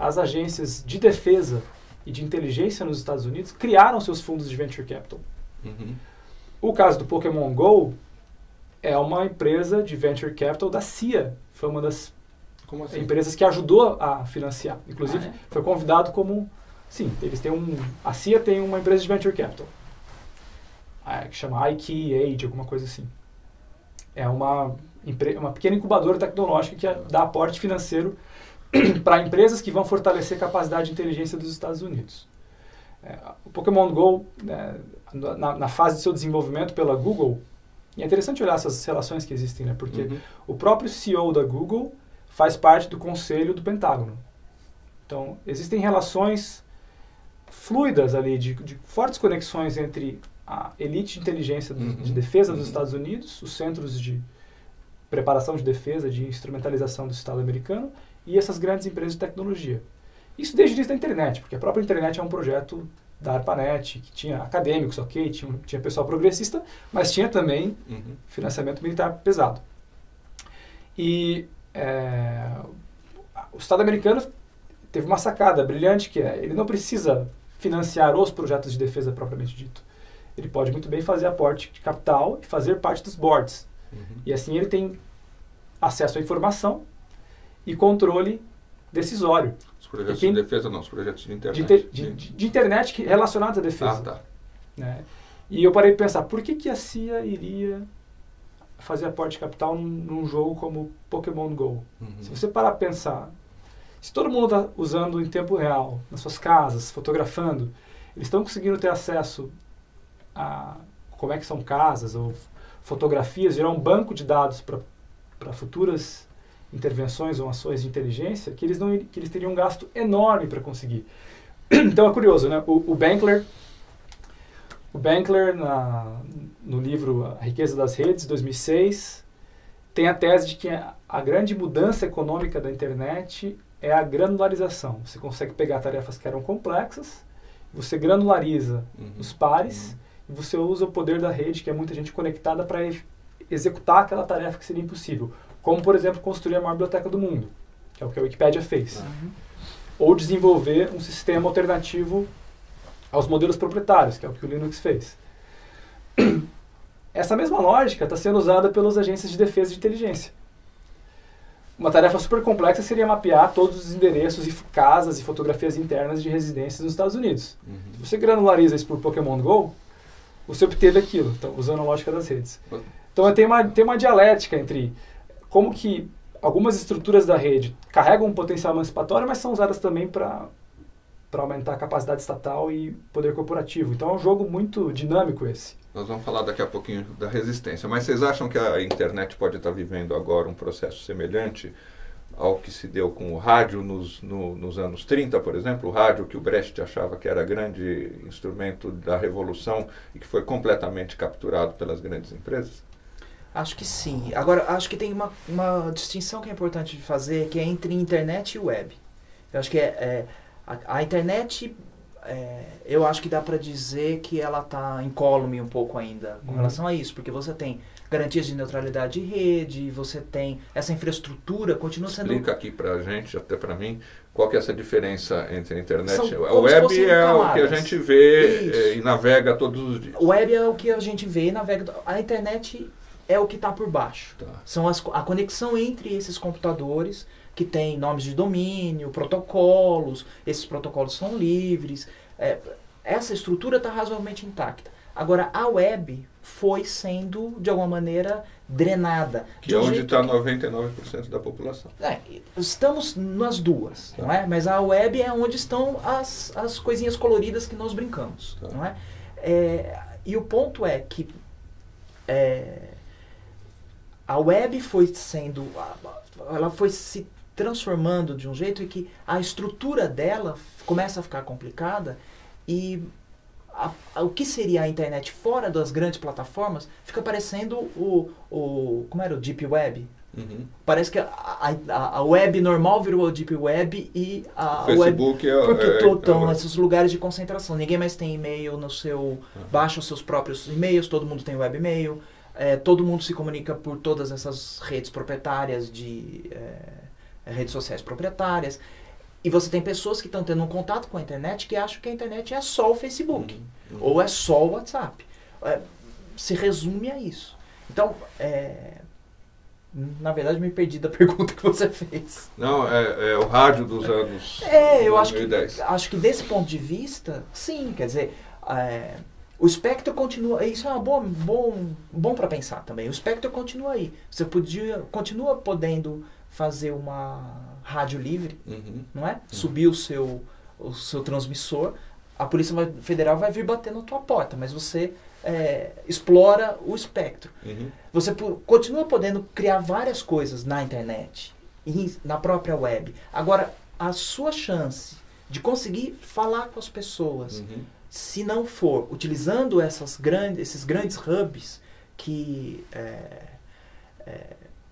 as agências de defesa e de inteligência nos Estados Unidos criaram seus fundos de venture capital. Uhum. O caso do Pokémon Go é uma empresa de venture capital da C I A. Foi uma das Como assim? empresas que ajudou a financiar. Inclusive, Ah, é? foi convidado como... Sim, eles têm um... A C I A tem uma empresa de venture capital. ah, Que chama iKey Age, alguma coisa assim. É uma, empre- uma pequena incubadora tecnológica que dá aporte financeiro para empresas que vão fortalecer a capacidade de inteligência dos Estados Unidos. É, o Pokémon Go, né, na, na fase de seu desenvolvimento pela Google, e é interessante olhar essas relações que existem, né, porque Uhum. o próprio C E O da Google faz parte do conselho do Pentágono. Então, existem relações fluidas ali, de, de fortes conexões entre a elite de inteligência do, Uhum. de defesa dos Uhum. Estados Unidos, os centros de preparação de defesa, de instrumentalização do Estado americano, e essas grandes empresas de tecnologia. Isso desde o início da internet, porque a própria internet é um projeto da ARPANET, que tinha acadêmicos, ok, tinha, tinha pessoal progressista, mas tinha também Uhum. financiamento militar pesado. E é, o Estado americano teve uma sacada brilhante, que é, ele não precisa financiar os projetos de defesa propriamente dito. Ele pode muito bem fazer aporte de capital e fazer parte dos boards. Uhum. E assim ele tem acesso à informação e controle decisório. Os projetos E quem- de defesa não, os projetos de De, internet. te- de- de- de internet que- relacionados à defesa. Ah, tá. Né? E eu parei de pensar, por que, que a C I A iria fazer aporte de capital num, num jogo como Pokémon Go? Uhum. Se você parar para pensar, se todo mundo está usando em tempo real, nas suas casas, fotografando, eles estão conseguindo ter acesso a como é que são casas ou fotografias, gerar um banco de dados para futuras intervenções ou ações de inteligência que eles, não, que eles teriam um gasto enorme para conseguir. Então é curioso, né? O, o Bankler, o Bankler na, no livro A Riqueza das Redes, dois mil e seis, tem a tese de que a, a grande mudança econômica da internet é a granularização. Você consegue pegar tarefas que eram complexas, você granulariza Uhum. os pares, e você usa o poder da rede, que é muita gente conectada, para e- executar aquela tarefa que seria impossível. Como, por exemplo, construir a maior biblioteca do mundo, que é o que a Wikipédia fez. Uhum. Ou desenvolver um sistema alternativo aos modelos proprietários, que é o que o Linux fez. Essa mesma lógica está sendo usada pelas agências de defesa de inteligência. Uma tarefa super complexa seria mapear todos os endereços e casas e fotografias internas de residências nos Estados Unidos. Uhum. Se você granulariza isso por Pokémon Go, você obteve aquilo, então, usando a lógica das redes. Então tem uma, tem uma dialética entre como que algumas estruturas da rede carregam um potencial emancipatório, mas são usadas também para para aumentar a capacidade estatal e poder corporativo. Então é um jogo muito dinâmico esse. Nós vamos falar daqui a pouquinho da resistência, mas vocês acham que a internet pode estar vivendo agora um processo semelhante ao que se deu com o rádio nos, no, nos anos trinta, por exemplo? O rádio que o Brecht achava que era grande instrumento da revolução e que foi completamente capturado pelas grandes empresas? Acho que sim. Agora, acho que tem uma, uma distinção que é importante de fazer, que é entre internet e web. Eu acho que é, é a, a internet, é, eu acho que dá para dizer que ela está incólume um pouco ainda com Uhum. relação a isso, porque você tem garantias de neutralidade de rede, você tem essa infraestrutura, continua sendo... Explica aqui para a gente, até para mim, qual que é essa diferença entre a internet São e a como se web. fossem É o que a camadas. gente vê Isso. eh, e navega todos os dias. O web é o que a gente vê e navega. A internet é o que está por baixo. Tá. São as, a conexão entre esses computadores que tem nomes de domínio, protocolos, esses protocolos são livres. É, essa estrutura está razoavelmente intacta. Agora, a web foi sendo, de alguma maneira, drenada. Que De é um onde jeito está noventa e nove por cento da população. É, estamos nas duas, Tá. não é? Mas a web é onde estão as, as coisinhas coloridas que nós brincamos, Tá. não é? É, e o ponto é que é, a web foi sendo, ela foi se transformando de um jeito em que a estrutura dela começa a ficar complicada e a, a, o que seria a internet fora das grandes plataformas fica parecendo o, o como era o Deep Web. Uhum. Parece que a, a, a web normal virou a Deep Web e a O web... Facebook é... Porque é, estão é, nesses lugares de concentração. Ninguém mais tem e-mail no seu... Baixa os seus próprios e-mails, todo mundo tem webmail. É, todo mundo se comunica por todas essas redes proprietárias de... É, redes sociais proprietárias. E você tem pessoas que estão tendo um contato com a internet que acham que a internet é só o Facebook. Uhum. Ou é só o WhatsApp. É, se resume a isso. Então, é, na verdade, me perdi da pergunta que você fez. Não, é, é o rádio dos anos É, eu acho dois mil e dez. que, acho que desse ponto de vista, sim, quer dizer, é, o espectro continua, isso é uma boa, bom, bom para pensar também, o espectro continua aí. Você podia, continua podendo fazer uma rádio livre, Uhum. não é? Subir o seu, o seu transmissor, a Polícia Federal vai vir bater na tua porta, mas você é, explora o espectro. Uhum. Você continua podendo criar várias coisas na internet, e na própria web. Agora, a sua chance de conseguir falar com as pessoas, Uhum. se não for utilizando essas grandes, esses grandes hubs que... É, é,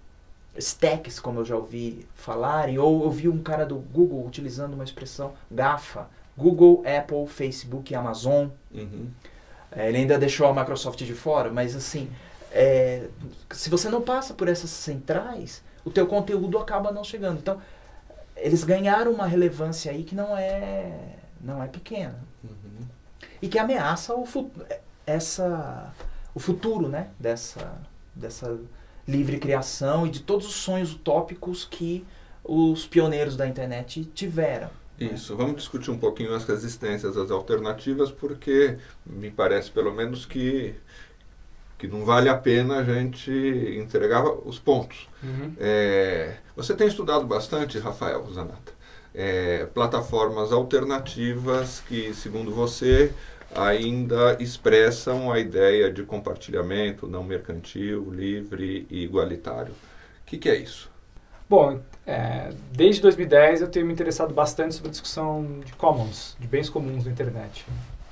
stacks, como eu já ouvi falarem, ou eu vi um cara do Google utilizando uma expressão GAFA, Google, Apple, Facebook e Amazon. Uhum. É, ele ainda deixou a Microsoft de fora, mas assim, é, se você não passa por essas centrais, o teu conteúdo acaba não chegando. Então, eles ganharam uma relevância aí que não é, não é pequena. Uhum. E que ameaça o, fu essa, o futuro, né, dessa, dessa livre criação e de todos os sonhos utópicos que os pioneiros da internet tiveram. Isso, vamos discutir um pouquinho as resistências, as alternativas, porque me parece pelo menos que, que não vale a pena a gente entregar os pontos. Uhum. É, você tem estudado bastante, Rafael Zanata, é, plataformas alternativas que, segundo você, ainda expressam a ideia de compartilhamento não mercantil, livre e igualitário. O que, que é isso? Bom, é, desde dois mil e dez eu tenho me interessado bastante sobre a discussão de commons, de bens comuns na internet.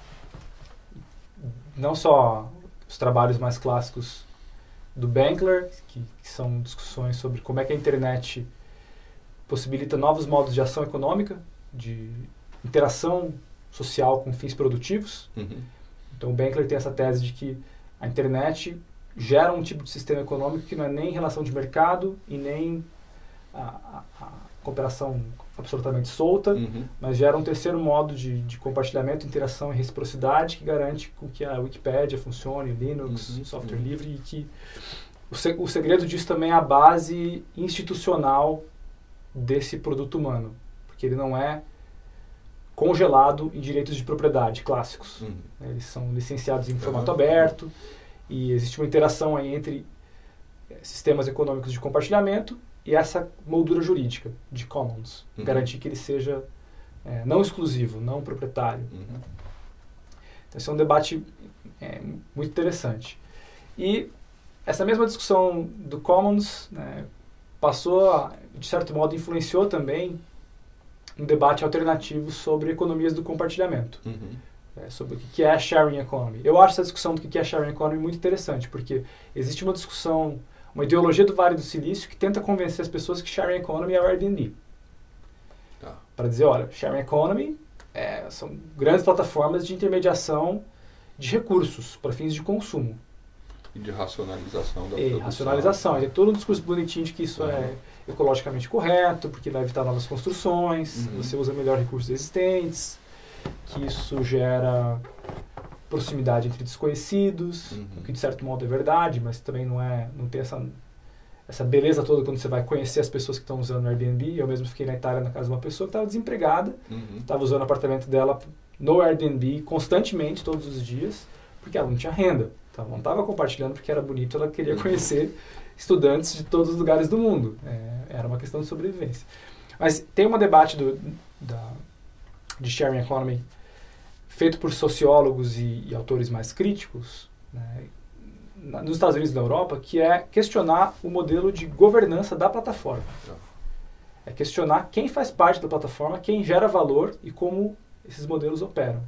Não só os trabalhos mais clássicos do Benkler, que, que são discussões sobre como é que a internet possibilita novos modos de ação econômica, de interação social com fins produtivos. Uhum. Então o Benkler tem essa tese de que a internet gera um tipo de sistema econômico que não é nem relação de mercado e nem a, a, a cooperação absolutamente solta, Uhum. mas gera um terceiro modo de, de compartilhamento, interação e reciprocidade que garante com que a Wikipédia funcione, Linux, Uhum. software Uhum. livre, e que o, se, o segredo disso também é a base institucional desse produto humano, porque ele não é congelado em direitos de propriedade clássicos. Uhum. Eles são licenciados em formato Uhum. aberto e existe uma interação aí entre eh, sistemas econômicos de compartilhamento e essa moldura jurídica de commons, Uhum. garantir que ele seja é, não exclusivo, não proprietário. Uhum. Né? Então, esse é um debate é, muito interessante. E essa mesma discussão do commons, né, passou, a, de certo modo, influenciou também um debate alternativo sobre economias do compartilhamento, Uhum. é, sobre o que é a sharing economy. Eu acho essa discussão do que é a sharing economy muito interessante, porque existe uma discussão, uma ideologia do Vale do Silício que tenta convencer as pessoas que sharing economy é o Airbnb. Tá. Para dizer, olha, sharing economy é, são grandes plataformas de intermediação de recursos para fins de consumo. E de racionalização da E produção. racionalização. Ele tem todo um discurso bonitinho de que isso Uhum. é ecologicamente correto, porque vai evitar novas construções, Uhum. você usa melhor recursos existentes, que isso gera proximidade entre desconhecidos, Uhum. o que de certo modo é verdade, mas também não é, não tem essa essa beleza toda quando você vai conhecer as pessoas que estão usando o Airbnb. Eu mesmo fiquei na Itália na casa de uma pessoa que estava desempregada, Uhum. estava usando o apartamento dela no Airbnb constantemente, todos os dias, porque ela não tinha renda. Então, ela não estava compartilhando porque era bonito, ela queria conhecer estudantes de todos os lugares do mundo. É, era uma questão de sobrevivência. Mas tem um debate do, da, de sharing economy feito por sociólogos e, e autores mais críticos, né, na, nos Estados Unidos e na Europa, que é questionar o modelo de governança da plataforma. Tá. É questionar quem faz parte da plataforma, quem gera valor e como esses modelos operam.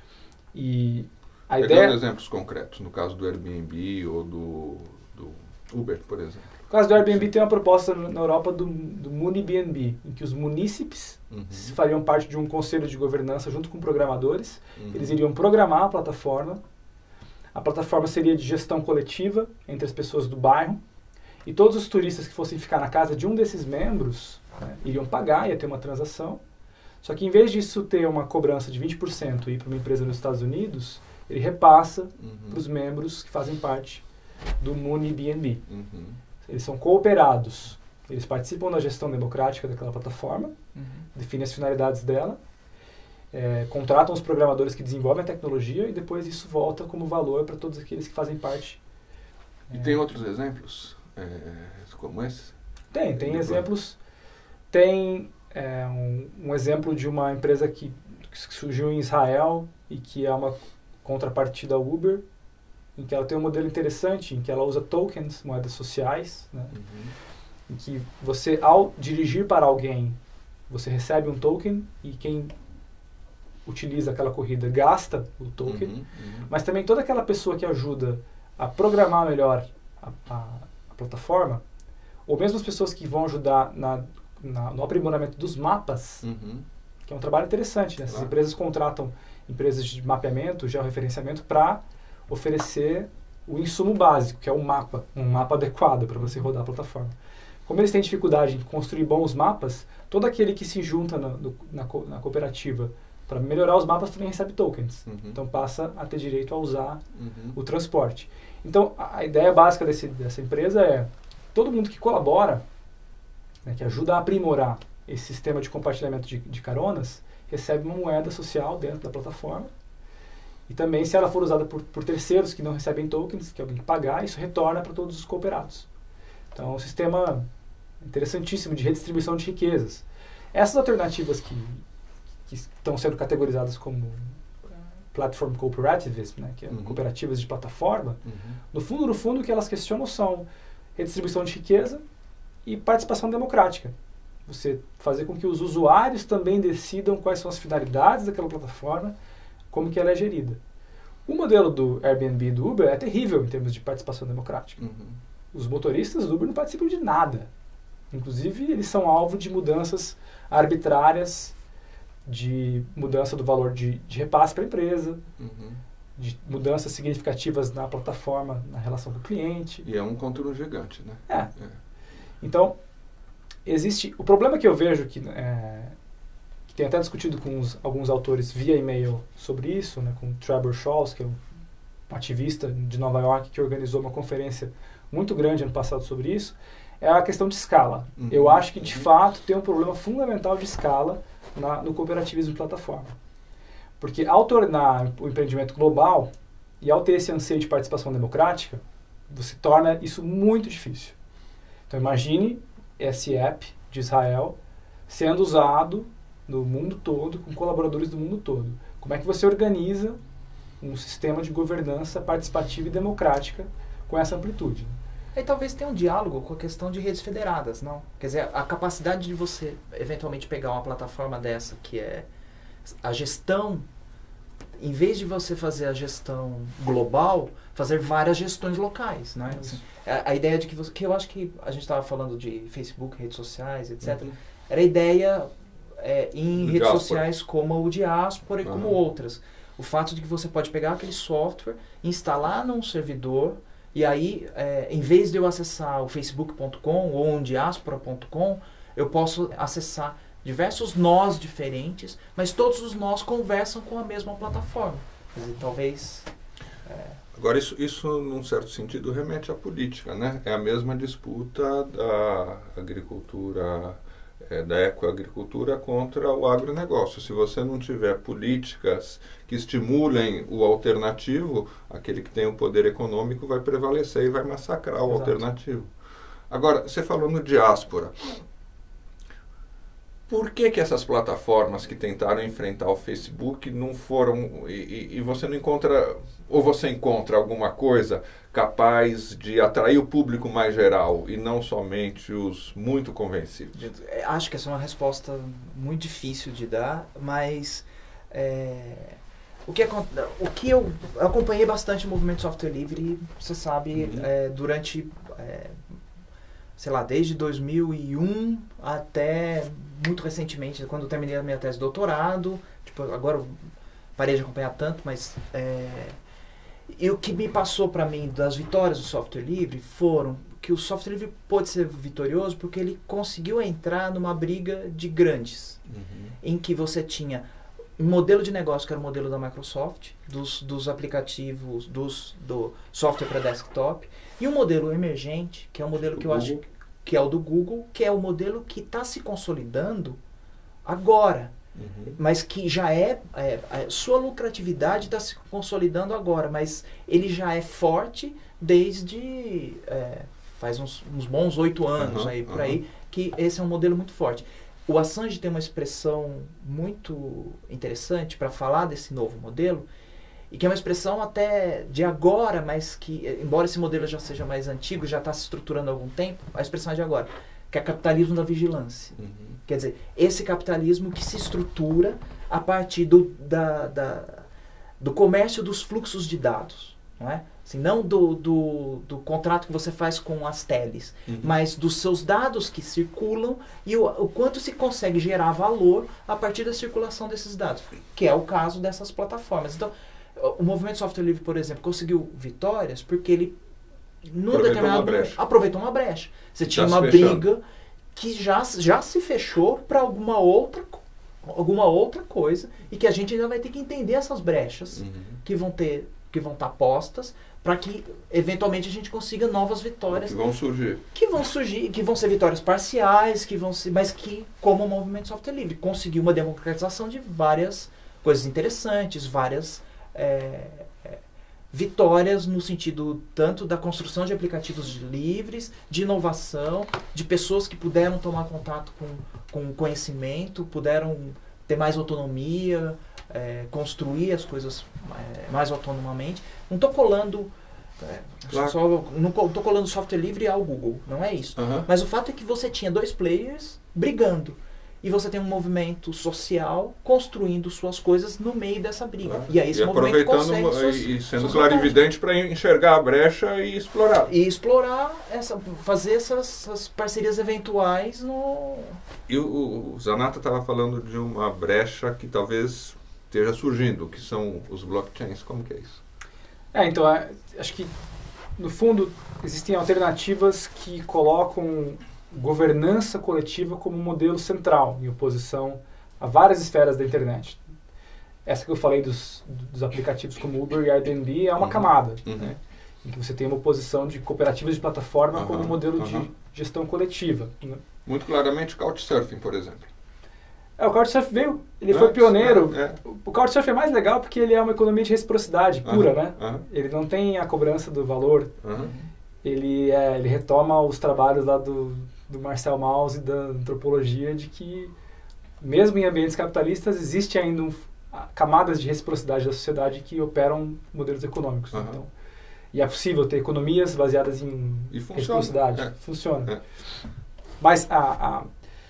E a Pegando ideia... exemplos concretos, no caso do Airbnb ou do, do Uber, por exemplo. No caso do Airbnb, tem uma proposta na Europa do, do MuniBnB, em que os munícipes Uhum. fariam parte de um conselho de governança junto com programadores. Uhum. Eles iriam programar a plataforma. A plataforma seria de gestão coletiva entre as pessoas do bairro. E todos os turistas que fossem ficar na casa de um desses membros, né, iriam pagar, ia ter uma transação. Só que em vez disso ter uma cobrança de vinte por cento e ir para uma empresa nos Estados Unidos, ele repassa Uhum. para os membros que fazem parte do Muni B N B. Uhum. Eles são cooperados. Eles participam da gestão democrática daquela plataforma, Uhum. definem as finalidades dela, é, contratam os programadores que desenvolvem a tecnologia e depois isso volta como valor para todos aqueles que fazem parte. E É, tem outros exemplos é, como esse? Tem, tem Depois. exemplos. Tem é, um, um exemplo de uma empresa que, que surgiu em Israel e que é uma contrapartida ao Uber, em que ela tem um modelo interessante, em que ela usa tokens, moedas sociais, né? Uhum. Em que você, ao dirigir para alguém, você recebe um token e quem utiliza aquela corrida gasta o token, Uhum. Uhum. mas também toda aquela pessoa que ajuda a programar melhor a, a, a plataforma, ou mesmo as pessoas que vão ajudar na, na, no aprimoramento dos mapas, Uhum. que é um trabalho interessante, né? Essas Claro. empresas contratam empresas de mapeamento, georreferenciamento, para oferecer o insumo básico, que é um mapa, um mapa adequado para você rodar a plataforma. Como eles têm dificuldade em construir bons mapas, todo aquele que se junta na, no, na, co, na cooperativa para melhorar os mapas também recebe tokens. Uhum. Então passa a ter direito a usar Uhum. o transporte. Então a, a ideia básica desse, dessa empresa é todo mundo que colabora, né, que ajuda a aprimorar esse sistema de compartilhamento de, de caronas, recebe uma moeda social dentro da plataforma. E também, se ela for usada por, por terceiros que não recebem tokens, que alguém que pagar, isso retorna para todos os cooperados. Então é um sistema interessantíssimo de redistribuição de riquezas. Essas alternativas que, que estão sendo categorizadas como platform cooperativism, né, que é Uhum. cooperativas de plataforma, Uhum. no fundo, no fundo, o que elas questionam são redistribuição de riqueza e participação democrática. Você fazer com que os usuários também decidam quais são as finalidades daquela plataforma, como que ela é gerida. O modelo do Airbnb e do Uber é terrível em termos de participação democrática. Uhum. Os motoristas do Uber não participam de nada. Inclusive, eles são alvo de mudanças arbitrárias, de mudança do valor de, de repasse para a empresa, Uhum. de mudanças significativas na plataforma, na relação com o cliente. E é um contra um gigante, né? É. É. Então, existe... O problema que eu vejo, que, é, que tem até discutido com os, alguns autores via e-mail sobre isso, né, com o Trevor Scholz, que é um ativista de Nova York, que organizou uma conferência muito grande ano passado sobre isso, é a questão de escala. Uhum. Eu acho que, de Uhum. fato, tem um problema fundamental de escala na, no cooperativismo de plataforma. Porque ao tornar o empreendimento global e ao ter esse anseio de participação democrática, você torna isso muito difícil. Então imagine esse app de Israel sendo usado no mundo todo, com colaboradores do mundo todo. Como é que você organiza um sistema de governança participativa e democrática com essa amplitude? Aí talvez tenha um diálogo com a questão de redes federadas, não? Quer dizer, a capacidade de você eventualmente pegar uma plataforma dessa que é a gestão, em vez de você fazer a gestão global, fazer várias gestões locais, né? Assim, a, a ideia de que você, que eu acho que a gente estava falando de Facebook, redes sociais, etcétera. Uhum. Era a ideia é, em Do redes diáspora. sociais como o Diáspora e como Aham. outras. O fato de que você pode pegar aquele software, instalar num servidor, e aí, é, em vez de eu acessar o facebook ponto com ou um diaspora ponto com, eu posso acessar diversos nós diferentes, mas todos os nós conversam com a mesma plataforma. Quer dizer, talvez... É, Agora, isso, isso, num certo sentido, remete à política, né? É a mesma disputa da agricultura, é, da ecoagricultura contra o agronegócio. Se você não tiver políticas que estimulem o alternativo, aquele que tem o poder econômico vai prevalecer e vai massacrar o Exato. alternativo. Agora, você falou no diáspora. Por que que essas plataformas que tentaram enfrentar o Facebook não foram... E, e, e você não encontra... Ou você encontra alguma coisa capaz de atrair o público mais geral e não somente os muito convencidos? é, acho que essa é uma resposta muito difícil de dar, mas... É, o que, acon- o que eu, eu acompanhei bastante o movimento software livre, você sabe, Uhum. é, durante... É, sei lá, desde dois mil e um até muito recentemente, quando eu terminei a minha tese de doutorado, tipo, agora eu parei de acompanhar tanto, mas é, e o que me passou para mim das vitórias do software livre foram que o software livre pode ser vitorioso porque ele conseguiu entrar numa briga de grandes, Uhum. em que você tinha um modelo de negócio que era o modelo da Microsoft, dos, dos aplicativos, dos, do software para desktop, e um modelo emergente, que é um modelo Do que eu acho Google. que é o do Google, que é o modelo que está se consolidando agora, Uhum. mas que já é, é a sua lucratividade está se consolidando agora, mas ele já é forte desde é, faz uns, uns bons oito anos Uhum, aí por uhum. aí, que esse é um modelo muito forte. O Assange tem uma expressão muito interessante para falar desse novo modelo, e que é uma expressão até de agora, mas que, embora esse modelo já seja mais antigo, já está se estruturando há algum tempo, a expressão é de agora, que é capitalismo da vigilância. Uhum. Quer dizer, esse capitalismo que se estrutura a partir do, da, da, do comércio dos fluxos de dados, não é? Assim, não do, do, do contrato que você faz com as teles, Uhum. mas dos seus dados que circulam e o, o quanto se consegue gerar valor a partir da circulação desses dados, que é o caso dessas plataformas. Então, o movimento software livre, por exemplo, conseguiu vitórias porque ele, num Aproveitou determinado uma brecha. aproveitou uma brecha. Você tinha se uma fechando. briga que já, já se fechou para alguma outra, co- alguma outra coisa, e que a gente ainda vai ter que entender essas brechas Uhum. que vão ter, que vão estar postas, para que eventualmente a gente consiga novas vitórias Que vão surgir. que vão surgir, que vão ser vitórias parciais, que vão ser, mas que, como o movimento software livre, conseguiu uma democratização de várias coisas interessantes, várias é, é, vitórias no sentido tanto da construção de aplicativos livres, de inovação, de pessoas que puderam tomar contato com, com conhecimento, puderam ter mais autonomia, é, construir as coisas é, mais autonomamente. Não estou colando é, Claro. só, não estou colando software livre ao Google, não é isso. Uhum. Mas o fato é que você tinha dois players brigando. E você tem um movimento social construindo suas coisas no meio dessa briga. Claro. E aí esse E movimento aproveitando consegue uma- suas, e sendo suas clarividente para enxergar a brecha e explorar. e explorar, essa, fazer essas, essas parcerias eventuais no... E o, o Zanata estava falando de uma brecha que talvez esteja surgindo, que são os blockchains. Como que é isso? É, então, é, acho que, no fundo, existem alternativas que colocam governança coletiva como um modelo central, em oposição a várias esferas da internet. Essa que eu falei dos, dos aplicativos como Uber e Airbnb é uma Uhum. camada, Uhum. né, em que você tem uma oposição de cooperativas de plataforma Uhum. como um modelo Uhum. de gestão coletiva, né. Muito claramente, Couchsurfing, por exemplo. É, o Couchsurfing veio, ele Né? foi pioneiro. É. O Couchsurfing é mais legal porque ele é uma economia de reciprocidade pura, Uhum. né? Uhum. Ele não tem a cobrança do valor. Uhum. Ele, é, ele retoma os trabalhos lá do, do Marcel Mauss e da antropologia de que, mesmo em ambientes capitalistas, existe ainda um, a- camadas de reciprocidade da sociedade que operam modelos econômicos. Uhum. Então, e é possível ter economias baseadas em E funciona. reciprocidade. É. Funciona. É. Mas a, a,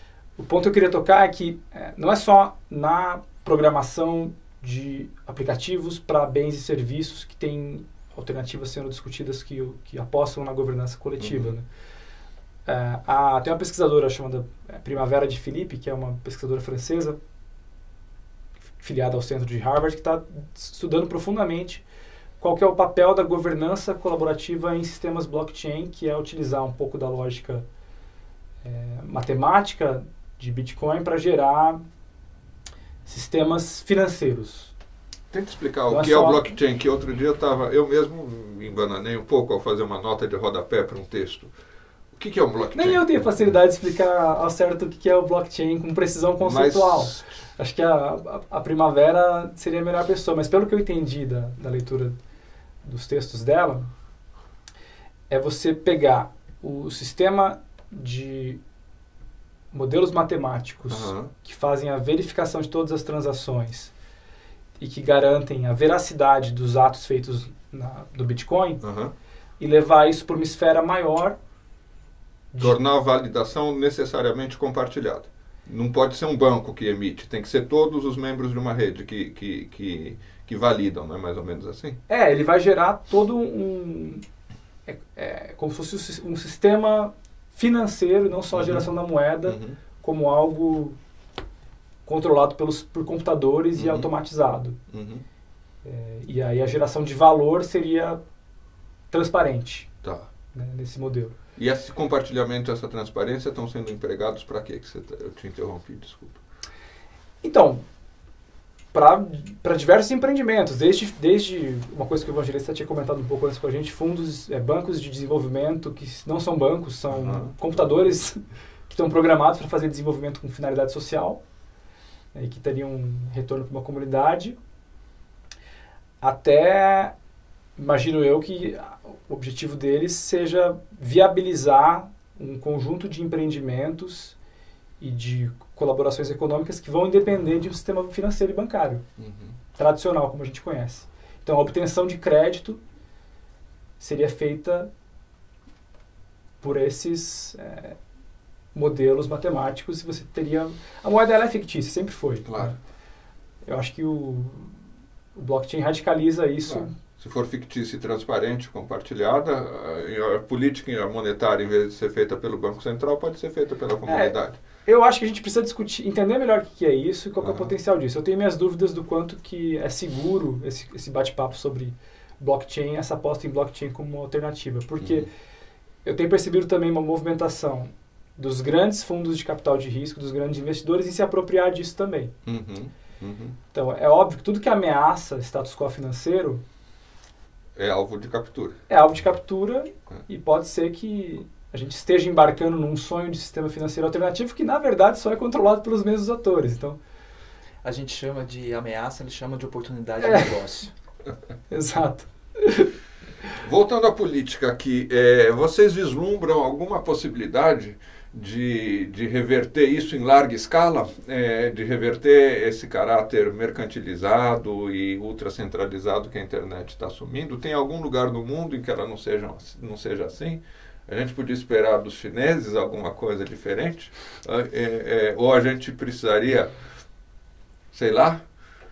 o ponto que eu queria tocar é que é, não é só na programação de aplicativos para bens e serviços que tem alternativas sendo discutidas que, que apostam na governança coletiva. Uhum. Né? É, a, tem uma pesquisadora chamada é, Primavera de Philippe, que é uma pesquisadora francesa, filiada ao centro de Harvard, que está estudando profundamente qual que é o papel da governança colaborativa em sistemas blockchain, que é utilizar um pouco da lógica é, matemática de Bitcoin para gerar sistemas financeiros. Tenta explicar Não o é que é só- o blockchain, que outro dia eu estava, eu mesmo me embananei um pouco ao fazer uma nota de rodapé para um texto. O que, que é um blockchain? Nem eu tenho facilidade de explicar ao certo o que é o blockchain com precisão conceitual. Mas, Acho que a, a, a Primavera seria a melhor pessoa, mas pelo que eu entendi da, da leitura dos textos dela, é você pegar o sistema de modelos matemáticos Aham. que fazem a verificação de todas as transações e que garantem a veracidade dos atos feitos na, no Bitcoin aham. e levar isso para uma esfera maior de- Tornar a validação necessariamente compartilhada. Não pode ser um banco que emite, tem que ser todos os membros de uma rede que, que, que, que validam, não é mais ou menos assim? É, ele vai gerar todo um... É, é como se fosse um sis- um sistema financeiro, não só a Uhum. geração da moeda, Uhum. como algo controlado pelos, por computadores e Uhum. automatizado. Uhum. É, e aí a geração de valor seria transparente, Tá. né, nesse modelo. E esse compartilhamento, essa transparência estão sendo empregados para quê? Que você, eu te interrompi, desculpa. Então, para diversos empreendimentos, desde, desde uma coisa que o Evangelista tinha comentado um pouco antes com a gente, fundos, é, bancos de desenvolvimento, que não são bancos, são uhum. computadores que estão programados para fazer desenvolvimento com finalidade social, né, e que teriam um retorno para uma comunidade, até, imagino eu, que o objetivo deles seja viabilizar um conjunto de empreendimentos e de colaborações econômicas que vão depender de um sistema financeiro e bancário uhum. tradicional, como a gente conhece. Então, a obtenção de crédito seria feita por esses é, modelos matemáticos e você teria... A moeda ela é fictícia, sempre foi. Claro. Né? Eu acho que o, o blockchain radicaliza isso. Claro. Se for fictícia e transparente, compartilhada, a, a política monetária, em vez de ser feita pelo Banco Central, pode ser feita pela comunidade. É, eu acho que a gente precisa discutir, entender melhor o que é isso e qual uhum. é o potencial disso. Eu tenho minhas dúvidas do quanto que é seguro esse, esse bate-papo sobre blockchain, essa aposta em blockchain como uma alternativa. Porque uhum. eu tenho percebido também uma movimentação dos grandes fundos de capital de risco, dos grandes investidores, em se apropriar disso também. Uhum. Uhum. Então, é óbvio que tudo que ameaça status quo financeiro é alvo de captura. É alvo de captura é. E pode ser que a gente esteja embarcando num sonho de sistema financeiro alternativo que, na verdade, só é controlado pelos mesmos atores. Então, a gente chama de ameaça, eles chamam de oportunidade é. de negócio. Exato. Voltando à política aqui, é, vocês vislumbram alguma possibilidade de, de reverter isso em larga escala? É, de reverter esse caráter mercantilizado e ultracentralizado que a internet está assumindo? Tem algum lugar no mundo em que ela não seja, não seja assim? A gente podia esperar dos chineses alguma coisa diferente? É, é, ou a gente precisaria, sei lá,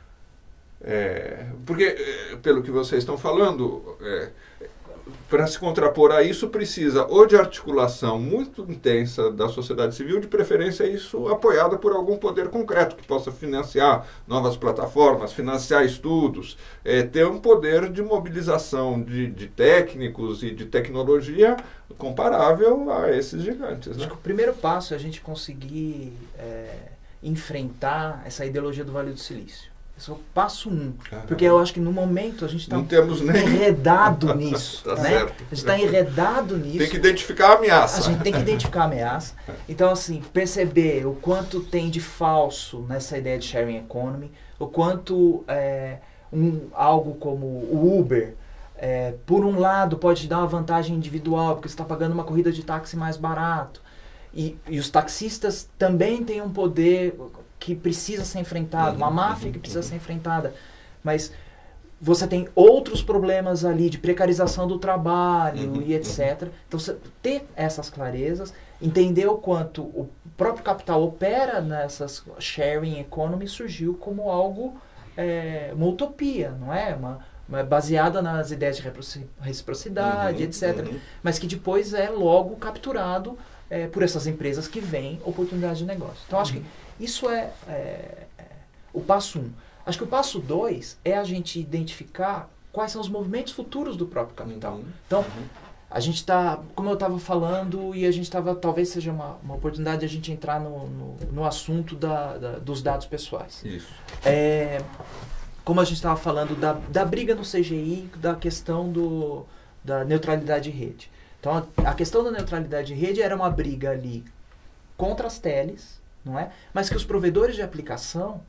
é, porque, pelo que vocês estão falando, é, para se contrapor a isso precisa ou de articulação muito intensa da sociedade civil, de preferência isso apoiada por algum poder concreto que possa financiar novas plataformas, financiar estudos, é, ter um poder de mobilização de, de técnicos e de tecnologia comparável a esses gigantes. Né? Acho que o primeiro passo é a gente conseguir é, enfrentar essa ideologia do Vale do Silício. Esse é o passo um. Caramba. Porque eu acho que no momento a gente está nem... enredado nisso. Tá né? certo. A gente está enredado nisso. Tem que identificar a ameaça. A gente tem que identificar a ameaça. Então, assim, perceber o quanto tem de falso nessa ideia de sharing economy, o quanto é, um, algo como o Uber, é, por um lado, pode te dar uma vantagem individual, porque você está pagando uma corrida de táxi mais barato. E, e os taxistas também têm um poder que precisa ser enfrentado, uma máfia que precisa ser enfrentada, mas você tem outros problemas ali de precarização do trabalho uhum, e etcétera. Uhum. Então, você ter essas clarezas, entender o quanto o próprio capital opera nessas sharing economy surgiu como algo, é, uma utopia, não é? Uma, uma baseada nas ideias de reciprocidade, uhum, etcétera. Uhum. Mas que depois é logo capturado é, por essas empresas que veem oportunidade de negócio. Então, acho uhum. que isso é, é, é o passo um. Acho que o passo dois é a gente identificar quais são os movimentos futuros do próprio capital. Uhum. Então, uhum. a gente está, como eu estava falando, e a gente estava, talvez seja uma, uma oportunidade de a gente entrar no, no, no assunto da, da, dos dados pessoais. Isso. É, como a gente estava falando da, da briga no C G I, da questão do, da neutralidade de rede. Então, a, a questão da neutralidade de rede era uma briga ali contra as teles, não é? Mas que os provedores de aplicação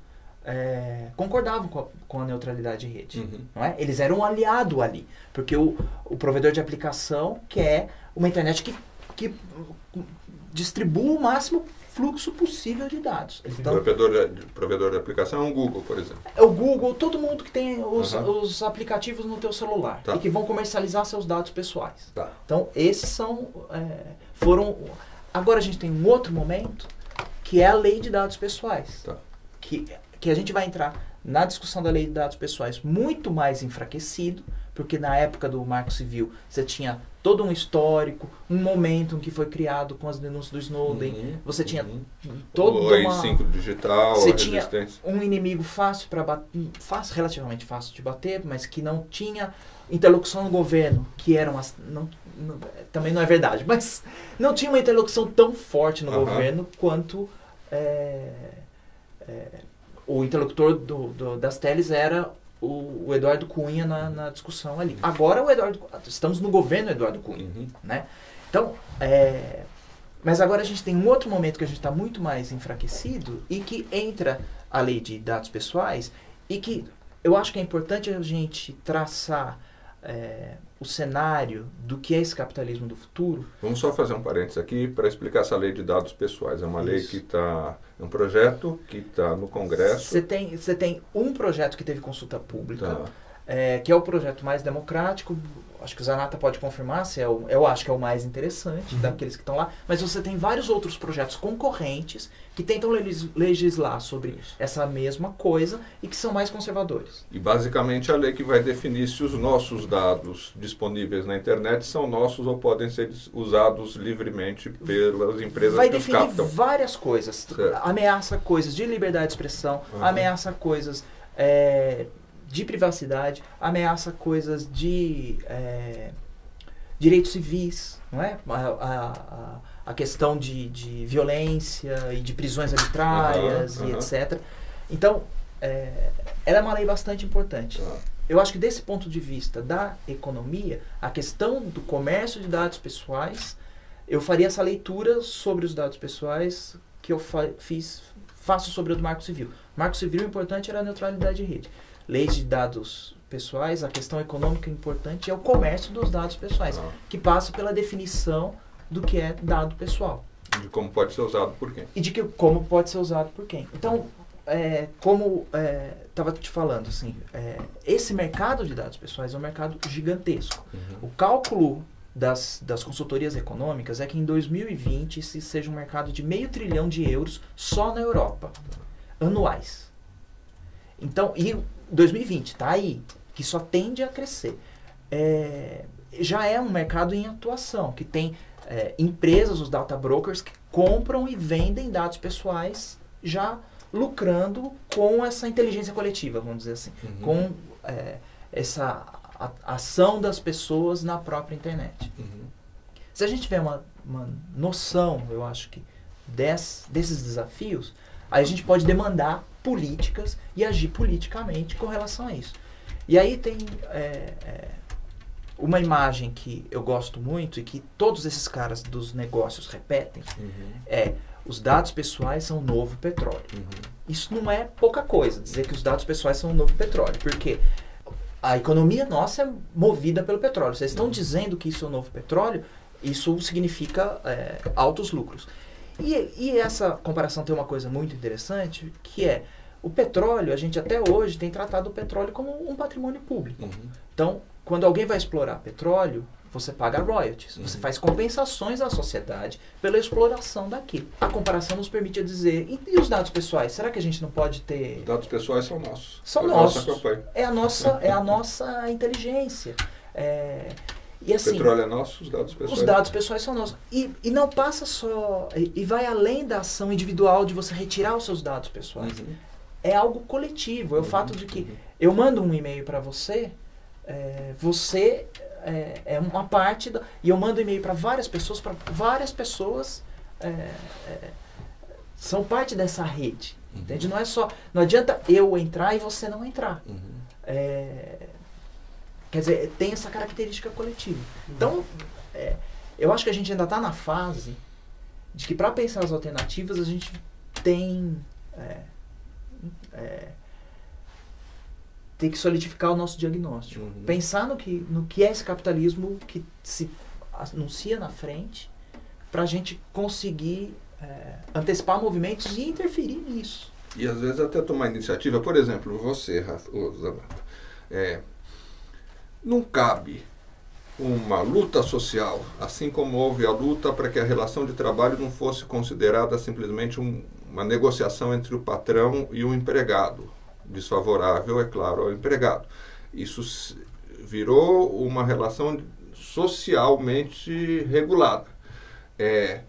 é, concordavam com a, com a neutralidade de rede. Uhum. Não é? Eles eram um aliado ali, porque o, o provedor de aplicação quer uma internet que, que distribua o máximo fluxo possível de dados. Então, o provedor de, provedor de aplicação é o Google, por exemplo. É o Google, todo mundo que tem os, uhum. os aplicativos no teu celular, tá. E que vão comercializar seus dados pessoais. Tá. Então, esses são, é, foram... Agora a gente tem um outro momento, que é a lei de dados pessoais, tá. que, que a gente vai entrar na discussão da lei de dados pessoais muito mais enfraquecido, porque na época do Marco Civil você tinha todo um histórico, um momento em que foi criado com as denúncias do Snowden, Uhum, você tinha uhum. toda O uma... A I cinco digital, Você a tinha resistência. um inimigo fácil para bater, fácil, relativamente fácil de bater, mas que não tinha interlocução no governo, que era uma... Não, não, também não é verdade, mas não tinha uma interlocução tão forte no Uhum. governo quanto é, é, o interlocutor do, do, das teles era o, o Eduardo Cunha na, na discussão ali. Agora o Eduardo, estamos no governo Eduardo Cunha, Uhum. né? Então, é, mas agora a gente tem um outro momento que a gente está muito mais enfraquecido e que entra a lei de dados pessoais e que eu acho que é importante a gente traçar é, o cenário do que é esse capitalismo do futuro. Vamos só fazer um parênteses aqui para explicar essa lei de dados pessoais. É uma lei Isso. que está... É um projeto que está no Congresso. Você tem, você tem um projeto que teve consulta pública, Tá. é, que é o projeto mais democrático. Acho que o Zanata pode confirmar se é o, eu acho que é o mais interessante Uhum. daqueles que estão lá. Mas você tem vários outros projetos concorrentes que tentam legis- legislar sobre Isso. essa mesma coisa e que são mais conservadores. E basicamente a lei que vai definir se os nossos dados disponíveis na internet são nossos ou podem ser usados livremente pelas empresas Vai que os definir captam. várias coisas. Certo. Ameaça coisas de liberdade de expressão, Uhum. ameaça coisas é, de privacidade, ameaça coisas de é, direitos civis, não é? A, a, a, a questão de, de violência e de prisões arbitrárias Uhum, e uhum. etcétera. Então, é, ela é uma lei bastante importante. Tá. Eu acho que desse ponto de vista da economia, a questão do comércio de dados pessoais, eu faria essa leitura sobre os dados pessoais que eu fa fiz, faço sobre o do Marco Civil. Marco Civil, o importante era a neutralidade de rede. Leis de dados pessoais, a questão econômica importante é o comércio dos dados pessoais, Ah. que passa pela definição do que é dado pessoal De como pode ser usado por quem. e de que, como pode ser usado por quem. Então, é, como estava te falando, assim, é, esse mercado de dados pessoais é um mercado gigantesco. Uhum. O cálculo das, das consultorias econômicas é que em dois mil e vinte esse seja um mercado de meio trilhão de euros só na Europa, anuais. Então, e dois mil e vinte, tá aí, que só tende a crescer. É, já é um mercado em atuação, que tem é, empresas, os data brokers, que compram e vendem dados pessoais já lucrando com essa inteligência coletiva, vamos dizer assim, Uhum. com é, essa a, ação das pessoas na própria internet. Uhum. Se a gente tiver uma, uma noção, eu acho que, des, desses desafios, aí a gente pode demandar políticas e agir politicamente com relação a isso. E aí tem é, é, uma imagem que eu gosto muito e que todos esses caras dos negócios repetem, Uhum. é os dados pessoais são o novo petróleo. Uhum. Isso não é pouca coisa, dizer que os dados pessoais são o novo petróleo, porque a economia nossa é movida pelo petróleo. Vocês estão dizendo que isso é o novo petróleo, isso significa é, altos lucros. E, e essa comparação tem uma coisa muito interessante, que é o petróleo, a gente até hoje tem tratado o petróleo como um patrimônio público. Uhum. Então, quando alguém vai explorar petróleo, você paga royalties, você Uhum. faz compensações à sociedade pela exploração daquilo. A comparação nos permite dizer, e, e os dados pessoais, será que a gente não pode ter... Os dados pessoais são nossos. São É a nossos. nossa campanha. É a nossa, é a nossa inteligência. É, e O assim, petróleo é nosso, os dados pessoais. os dados pessoais são nossos. E, e não passa só... E, e vai além da ação individual de você retirar os seus dados pessoais. Uhum. É algo coletivo. É o fato de que Uhum. eu mando um e-mail para você, é, você é, é uma parte... Da, e eu mando e-mail para várias pessoas, para várias pessoas é, é, são parte dessa rede. Uhum. Entende? Não é só... Não adianta eu entrar e você não entrar. Uhum. É, quer dizer, tem essa característica coletiva. Então, é, eu acho que a gente ainda está na fase de que para pensar as alternativas a gente tem é, é, tem que solidificar o nosso diagnóstico. Uhum. Pensar no que, no que é esse capitalismo que se anuncia na frente para a gente conseguir é, antecipar movimentos e interferir nisso. E às vezes até tomar iniciativa. Por exemplo, você, Rafa, ô, Zanata, é, não cabe uma luta social, assim como houve a luta para que a relação de trabalho não fosse considerada simplesmente um, uma negociação entre o patrão e o empregado, desfavorável, é claro, ao empregado. Isso virou uma relação socialmente regulada. É,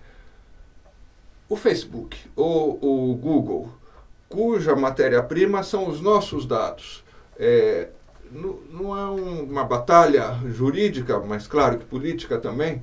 o Facebook ou o Google, cuja matéria-prima são os nossos dados, é, não, não é um, uma batalha jurídica, mas claro que política também,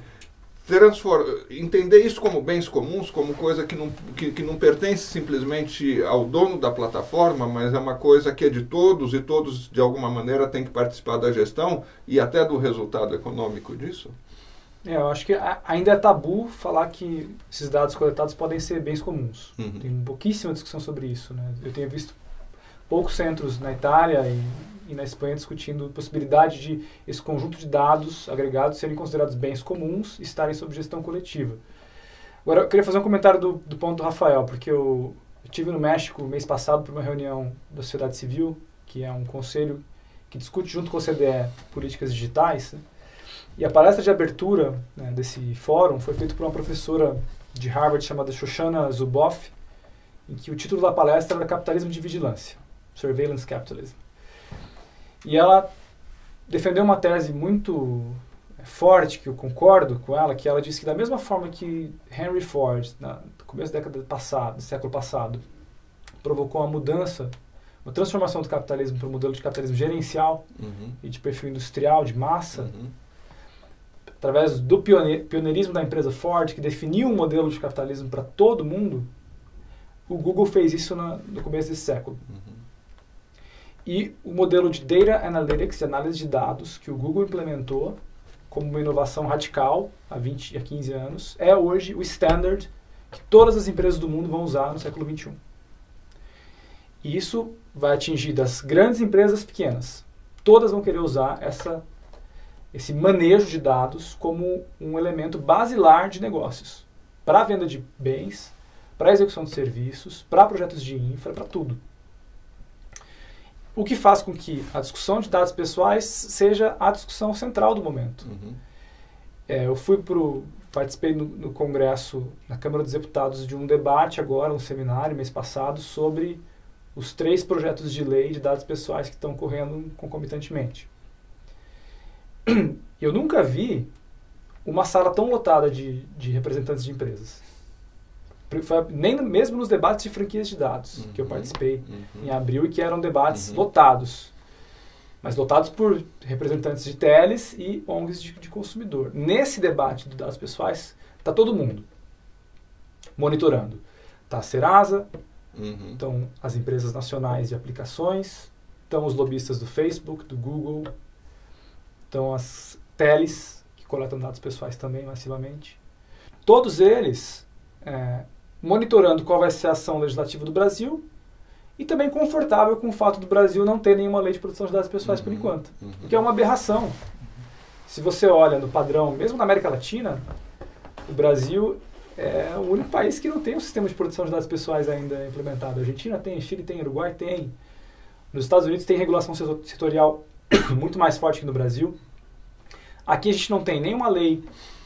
entender isso como bens comuns, como coisa que não, que, que não pertence simplesmente ao dono da plataforma, mas é uma coisa que é de todos e todos, de alguma maneira, têm que participar da gestão e até do resultado econômico disso? É, eu acho que a, ainda é tabu falar que esses dados coletados podem ser bens comuns. Uhum. Tem pouquíssima discussão sobre isso, né? Eu tenho visto poucos centros na Itália e, e na Espanha discutindo a possibilidade de esse conjunto de dados agregados serem considerados bens comuns e estarem sob gestão coletiva. Agora, eu queria fazer um comentário do, do ponto do Rafael, porque eu estive no México mês passado para uma reunião da sociedade civil, que é um conselho que discute junto com o O C D E políticas digitais, né? E a palestra de abertura, né, desse fórum foi feita por uma professora de Harvard chamada Shoshana Zuboff, em que o título da palestra era Capitalismo de Vigilância, Surveillance Capitalism. E ela defendeu uma tese muito forte, que eu concordo com ela, que ela disse que da mesma forma que Henry Ford, no começo da década passada, do século passado, provocou uma mudança, uma transformação do capitalismo para um modelo de capitalismo gerencial, uhum, e de perfil industrial, de massa, uhum, através do pioneirismo da empresa Ford, que definiu um modelo de capitalismo para todo mundo, o Google fez isso na, no começo desse século. Uhum. E o modelo de Data Analytics, de análise de dados, que o Google implementou como uma inovação radical há vinte, há quinze anos, é hoje o standard que todas as empresas do mundo vão usar no século vinte e um. E isso vai atingir das grandes empresas pequenas. Todas vão querer usar essa esse manejo de dados como um elemento basilar de negócios, para a venda de bens, para a execução de serviços, para projetos de infra, para tudo. O que faz com que a discussão de dados pessoais seja a discussão central do momento. Uhum. É, eu fui pro, participei no, no Congresso, na Câmara dos Deputados, de um debate agora, um seminário, mês passado, sobre os três projetos de lei de dados pessoais que estão correndo concomitantemente. Eu nunca vi uma sala tão lotada de, de representantes de empresas. Nem mesmo nos debates de franquias de dados, uhum, que eu participei, uhum, em abril, e que eram debates, uhum, lotados. Mas lotados por representantes de teles e O N Gs de, de consumidor. Nesse debate de dados pessoais, está todo mundo monitorando. Está a Serasa, uhum, estão as empresas nacionais de aplicações, estão os lobistas do Facebook, do Google, estão as teles, que coletam dados pessoais também massivamente. Todos eles é, monitorando qual vai ser a ação legislativa do Brasil e também confortável com o fato do Brasil não ter nenhuma lei de proteção de dados pessoais, uhum, por enquanto. Uhum. O que é uma aberração. Uhum. Se você olha no padrão, mesmo na América Latina, o Brasil é o único país que não tem um sistema de proteção de dados pessoais ainda implementado. A Argentina tem, Chile tem, Uruguai tem. Nos Estados Unidos tem regulação setorial muito mais forte que no Brasil. Aqui a gente não tem nenhuma lei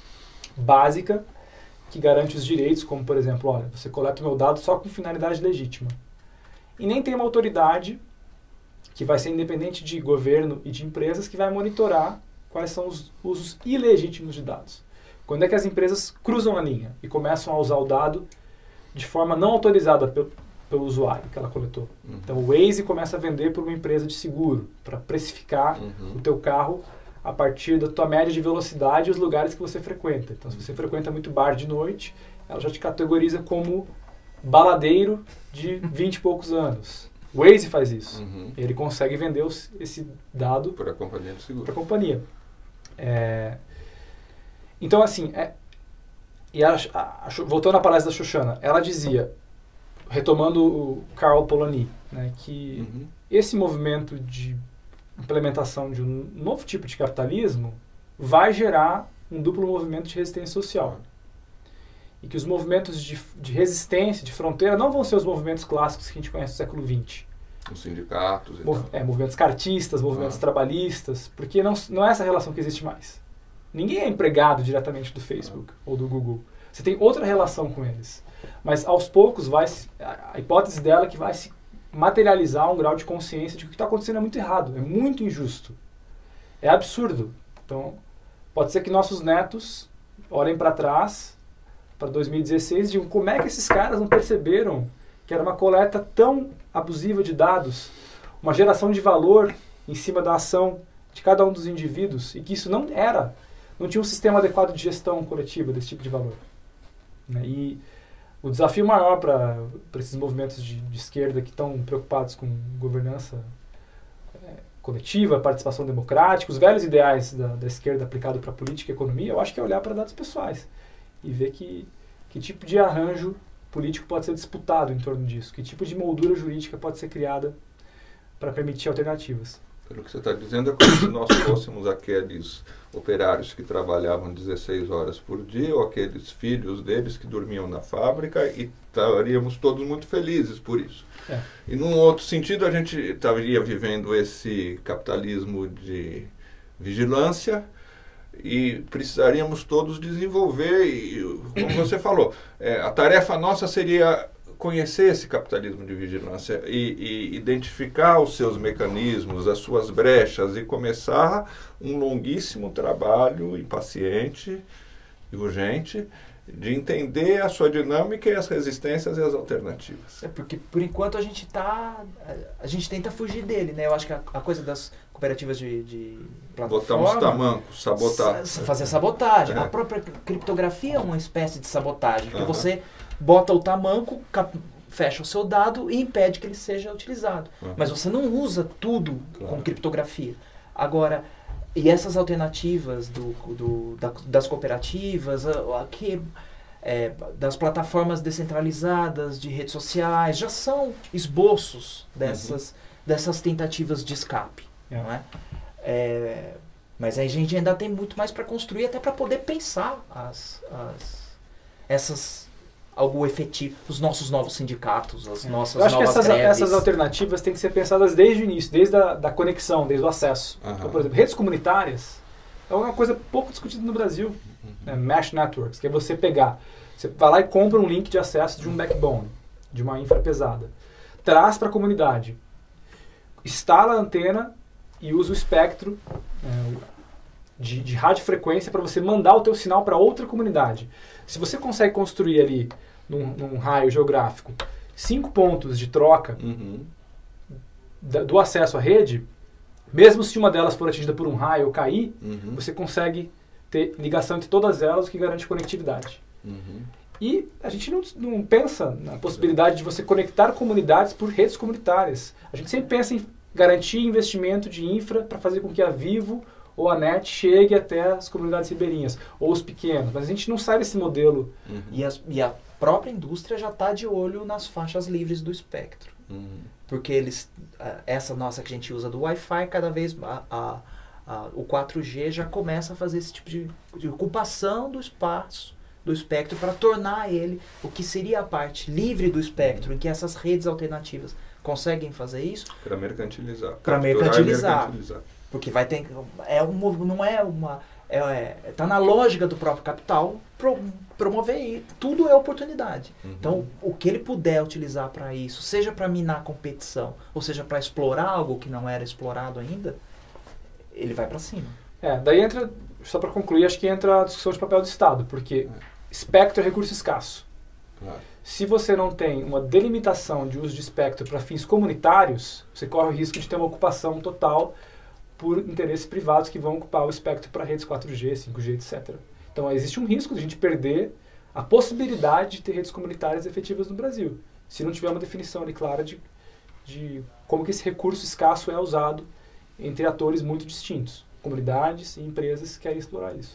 básica que garante os direitos, como, por exemplo, olha, você coleta o meu dado só com finalidade legítima. E nem tem uma autoridade que vai ser independente de governo e de empresas que vai monitorar quais são os usos ilegítimos de dados. Quando é que as empresas cruzam a linha e começam a usar o dado de forma não autorizada pelo, pelo usuário que ela coletou. Uhum. Então o Waze começa a vender para uma empresa de seguro, para precificar, uhum, o teu carro a partir da tua média de velocidade e os lugares que você frequenta. Então, se você frequenta muito bar de noite, ela já te categoriza como baladeiro de vinte e poucos anos. O Waze faz isso. Uhum. Ele consegue vender os, esse dado para a companhia de seguro. Para a companhia. É, então, assim, é, e a, a, a, voltando à palestra da Shoshana, ela dizia, retomando o Carl Polanyi, né, que uhum, esse movimento de implementação de um novo tipo de capitalismo vai gerar um duplo movimento de resistência social. E que os movimentos de, de resistência, de fronteira, não vão ser os movimentos clássicos que a gente conhece do século vinte. Os sindicatos e Mov, tal. É, movimentos cartistas, movimentos ah. trabalhistas, porque não, não é essa relação que existe mais. Ninguém é empregado diretamente do Facebook ah. ou do Google. Você tem outra relação com eles. Mas aos poucos, vai se, a hipótese dela é que vai se materializar um grau de consciência de que o que está acontecendo é muito errado, é muito injusto. É absurdo. Então, pode ser que nossos netos olhem para trás, para dois mil e dezesseis, e digam como é que esses caras não perceberam que era uma coleta tão abusiva de dados, uma geração de valor em cima da ação de cada um dos indivíduos, e que isso não era, não tinha um sistema adequado de gestão coletiva desse tipo de valor. Né? E o desafio maior para esses movimentos de, de esquerda que estão preocupados com governança é, coletiva, participação democrática, os velhos ideais da, da esquerda aplicado para política e economia, eu acho que é olhar para dados pessoais e ver que, que tipo de arranjo político pode ser disputado em torno disso, que tipo de moldura jurídica pode ser criada para permitir alternativas. Pelo que você está dizendo, é como se nós fôssemos aqueles operários que trabalhavam dezesseis horas por dia, ou aqueles filhos deles que dormiam na fábrica, e estaríamos todos muito felizes por isso. É. E num outro sentido, a gente estaria vivendo esse capitalismo de vigilância, e precisaríamos todos desenvolver, e como você falou, é, a tarefa nossa seria conhecer esse capitalismo de vigilância e, e identificar os seus mecanismos, as suas brechas, e começar um longuíssimo trabalho impaciente e urgente de entender a sua dinâmica e as resistências e as alternativas. É porque, por enquanto, a gente tá, a gente tenta fugir dele, né? Eu acho que a, a coisa das cooperativas de, de plataforma... Botar uns tamancos, sabotar. Sa fazer sabotagem. É. A própria criptografia é uma espécie de sabotagem, porque Uhum. você bota o tamanco, fecha o seu dado e impede que ele seja utilizado. Uhum. Mas você não usa tudo Claro. com criptografia. Agora, e essas alternativas do, do, da, das cooperativas, aqui, é, das plataformas descentralizadas de redes sociais, já são esboços dessas, uhum. dessas tentativas de escape. É. Não é? É, mas a gente ainda tem muito mais para construir, até para poder pensar as, as, essas, algo efetivo, os nossos novos sindicatos, as é. nossas Eu acho que novas essas, greves. essas alternativas têm que ser pensadas desde o início, desde a da conexão, desde o acesso. Uhum. Então, por exemplo, redes comunitárias é uma coisa pouco discutida no Brasil. Uhum. Né? Mesh networks, que é você pegar, você vai lá e compra um link de acesso de um backbone, de uma infra pesada, traz para a comunidade, instala a antena e usa o espectro é, de, de radiofrequência para você mandar o teu sinal para outra comunidade. Se você consegue construir ali, num, num raio geográfico, cinco pontos de troca Uhum. da, do acesso à rede, mesmo se uma delas for atingida por um raio ou cair, Uhum. você consegue ter ligação entre todas elas, o que garante conectividade. Uhum. E a gente não, não pensa na possibilidade de você conectar comunidades por redes comunitárias. A gente sempre pensa em garantir investimento de infra para fazer com que a Vivo ou a NET chegue até as comunidades ribeirinhas, ou os pequenos. Mas a gente não sai desse modelo. Uhum. E, as, e a própria indústria já está de olho nas faixas livres do espectro. Uhum. Porque eles, essa nossa que a gente usa do Wi-Fi, cada vez a, a, a, o quatro G já começa a fazer esse tipo de, de ocupação do espaço, do espectro, para tornar ele o que seria a parte livre do espectro, em que essas redes alternativas conseguem fazer isso. Para mercantilizar. Para Capturar e mercantilizar. mercantilizar. Porque vai ter, é um, não é uma... É, é, tá na lógica do próprio capital pro, promover isso. Tudo é oportunidade. Uhum. Então, o que ele puder utilizar para isso, seja para minar a competição, ou seja para explorar algo que não era explorado ainda, ele vai para cima. É, daí entra, só para concluir, acho que entra a discussão de papel do Estado, porque espectro é recurso escasso. Claro. Se você não tem uma delimitação de uso de espectro para fins comunitários, você corre o risco de ter uma ocupação total por interesses privados que vão ocupar o espectro para redes quatro G, cinco G, etcétera. Então, existe um risco de a gente perder a possibilidade de ter redes comunitárias efetivas no Brasil, se não tiver uma definição ali clara de, de como que esse recurso escasso é usado entre atores muito distintos, comunidades e empresas que querem explorar isso.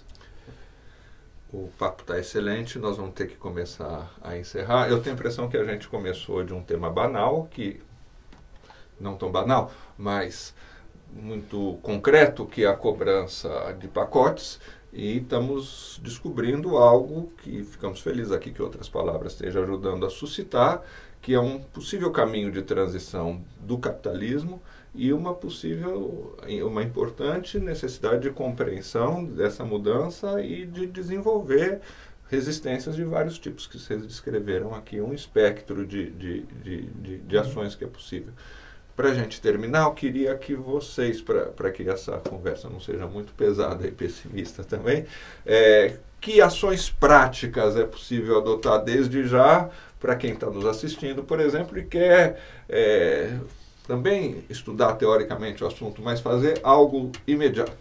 O papo está excelente, nós vamos ter que começar a encerrar. Eu tenho a impressão que a gente começou de um tema banal, que não tão banal, mas muito concreto, que é a cobrança de pacotes, e estamos descobrindo algo que ficamos felizes aqui que outras palavras estejam ajudando a suscitar, que é um possível caminho de transição do capitalismo e uma possível, uma importante necessidade de compreensão dessa mudança e de desenvolver resistências de vários tipos que vocês descreveram aqui, um espectro de, de, de, de, de ações que é possível. Para a gente terminar, eu queria que vocês, para que essa conversa não seja muito pesada e pessimista também, é, que ações práticas é possível adotar desde já para quem está nos assistindo, por exemplo, e quer é, também estudar teoricamente o assunto, mas fazer algo imediato?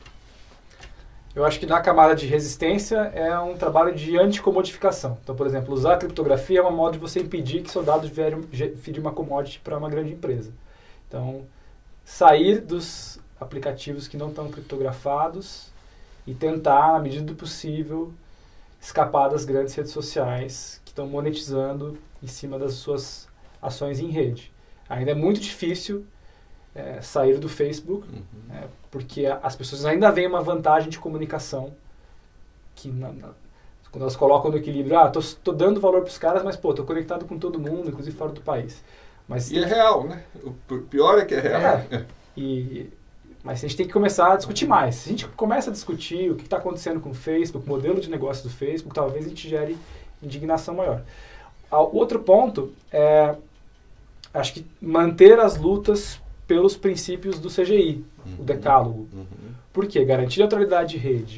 Eu acho que na camada de resistência é um trabalho de anticomodificação. Então, por exemplo, usar a criptografia é uma modo de você impedir que seu dado vire uma commodity para uma grande empresa. Então, sair dos aplicativos que não estão criptografados e tentar, na medida do possível, escapar das grandes redes sociais que estão monetizando em cima das suas ações em rede. Ainda é muito difícil é, sair do Facebook, uhum. é, porque as pessoas ainda veem uma vantagem de comunicação que na, na, quando elas colocam no equilíbrio, ah, tô, tô dando valor para os caras, mas pô, tô conectado com todo mundo, inclusive fora do país. Mas e é real, né? O pior é que é real. É, e, mas a gente tem que começar a discutir mais. Se a gente começa a discutir o que está acontecendo com o Facebook, o modelo de negócio do Facebook, talvez a gente gere indignação maior. O outro ponto é, acho que manter as lutas pelos princípios do C G I, uhum. o decálogo. Uhum. Por quê? Garantir neutralidade de rede,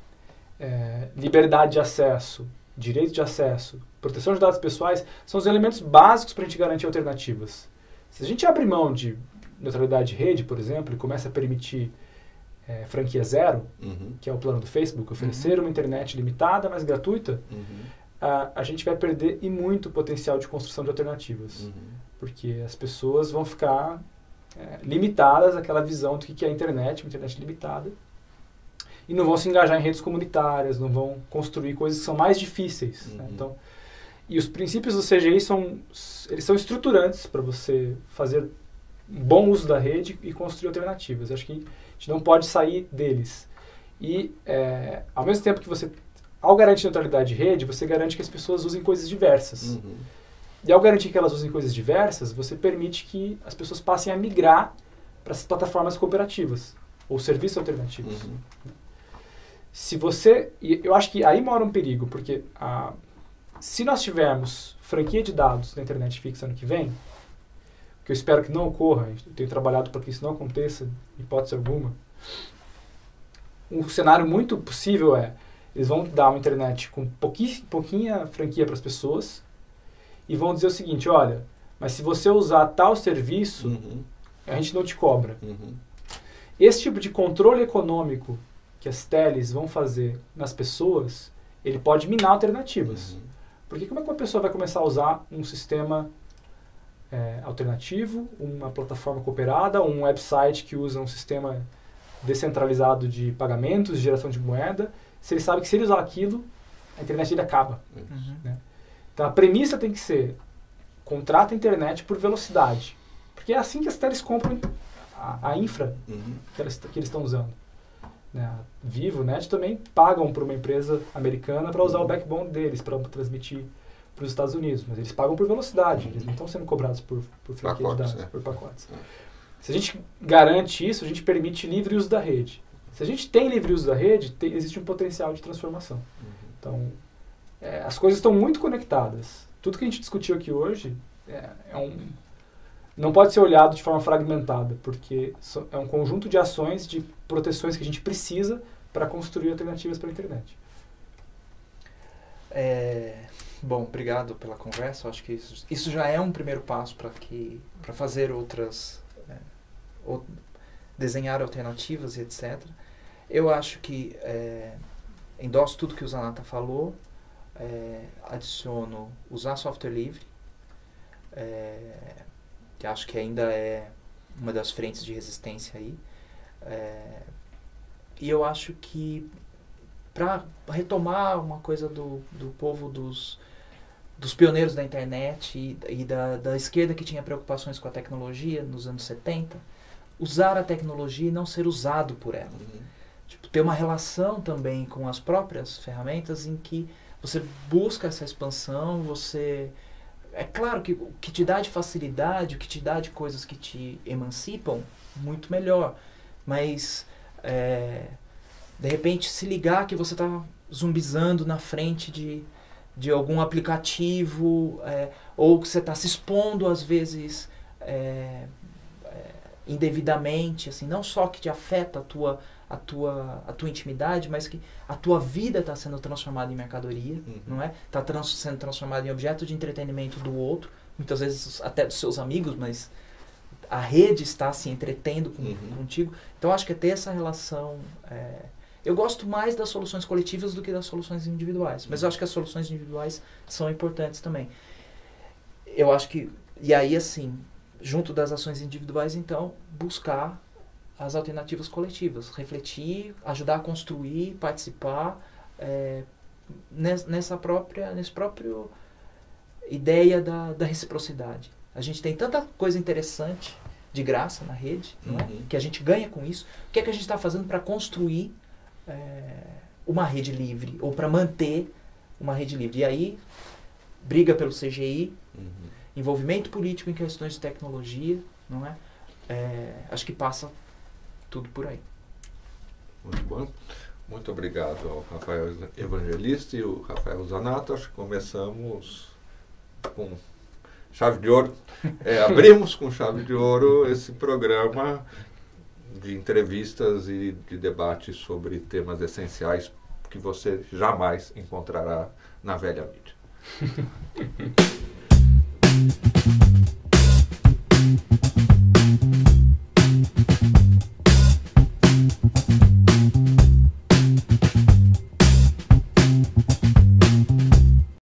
é, liberdade de acesso, direito de acesso, proteção de dados pessoais, são os elementos básicos para a gente garantir alternativas. Se a gente abre mão de neutralidade de rede, por exemplo, e começa a permitir é, franquia zero, uhum. que é o plano do Facebook, oferecer uhum. uma internet limitada, mas gratuita, uhum. a, a gente vai perder e muito o potencial de construção de alternativas. Uhum. Porque as pessoas vão ficar é, limitadas àquela visão do que é a internet, uma internet limitada, e não vão se engajar em redes comunitárias, não vão construir coisas que são mais difíceis. Uhum. Né? Então, e os princípios do C G I são, eles são estruturantes para você fazer um bom uso da rede e construir alternativas. Acho que a gente não pode sair deles. E, é, ao mesmo tempo que você, ao garantir neutralidade de rede, você garante que as pessoas usem coisas diversas. Uhum. E ao garantir que elas usem coisas diversas, você permite que as pessoas passem a migrar para as plataformas cooperativas ou serviços alternativos. Uhum. Se você... E eu acho que aí mora um perigo, porque a, se nós tivermos franquia de dados na internet fixa ano que vem, que eu espero que não ocorra, eu tenho trabalhado para que isso não aconteça, em hipótese alguma, um cenário muito possível é, eles vão dar uma internet com pouquinha, pouquinha franquia para as pessoas e vão dizer o seguinte, olha, mas se você usar tal serviço, uhum. a gente não te cobra. Uhum. Esse tipo de controle econômico que as teles vão fazer nas pessoas, ele pode minar alternativas. Uhum. Porque como é que uma pessoa vai começar a usar um sistema é, alternativo, uma plataforma cooperada, um website que usa um sistema descentralizado de pagamentos, de geração de moeda, se ele sabe que se ele usar aquilo, a internet dele acaba. Uhum. Né? Então a premissa tem que ser, contrata a internet por velocidade. Porque é assim que as teles compram a, a infra uhum. que, elas, que eles estão usando. Né? A Vivo, Net também pagam para uma empresa americana para usar uhum. o backbone deles, para transmitir para os Estados Unidos. Mas eles pagam por velocidade, uhum. eles não estão sendo cobrados por, por franquia de dados, é. por pacotes. É. Se a gente garante isso, a gente permite livre uso da rede. Se a gente tem livre uso da rede, tem, existe um potencial de transformação. Uhum. Então, é, as coisas estão muito conectadas. Tudo que a gente discutiu aqui hoje é, é um, não pode ser olhado de forma fragmentada, porque so, é um conjunto de ações, de proteções que a gente precisa para construir alternativas para a internet. É, bom, obrigado pela conversa. Eu acho que isso, isso já é um primeiro passo para que para fazer outras... É, ou, desenhar alternativas e etcétera. Eu acho que é, endosso tudo que o Zanata falou, é, adiciono usar software livre, é, que acho que ainda é uma das frentes de resistência aí. É, e eu acho que para retomar uma coisa do, do povo dos, dos pioneiros da internet e, e da, da esquerda que tinha preocupações com a tecnologia nos anos setenta, usar a tecnologia e não ser usado por ela. Uhum. Tipo, ter uma relação também com as próprias ferramentas em que você busca essa expansão, você... É claro que o que te dá de facilidade, o que te dá de coisas que te emancipam, muito melhor. Mas, é, de repente, se ligar que você está zumbizando na frente de, de algum aplicativo, é, ou que você está se expondo às vezes é, é, indevidamente, assim, não só que te afeta a tua, a tua, a tua intimidade, mas que a tua vida está sendo transformada em mercadoria, uhum. não é? Está trans, sendo transformada em objeto de entretenimento do outro, muitas vezes até dos seus amigos, mas a rede está se entretendo com, uhum. contigo. Então, acho que é ter essa relação... É, eu gosto mais das soluções coletivas do que das soluções individuais, mas eu acho que as soluções individuais são importantes também. Eu acho que... E aí, assim, junto das ações individuais, então, buscar as alternativas coletivas, refletir, ajudar a construir, participar é, nessa própria, nesse próprio ideia da, da reciprocidade. A gente tem tanta coisa interessante de graça na rede, não é? Uhum. Que a gente ganha com isso. O que é que a gente está fazendo para construir é, uma rede livre ou para manter uma rede livre? E aí, briga pelo C G I, uhum. envolvimento político em questões de tecnologia, não é? É, acho que passa tudo por aí. Muito bom. Muito obrigado ao Rafael Evangelista e o Rafael Zanato. Acho que começamos com chave de ouro. É, abrimos com chave de ouro esse programa de entrevistas e de debates sobre temas essenciais que você jamais encontrará na velha mídia.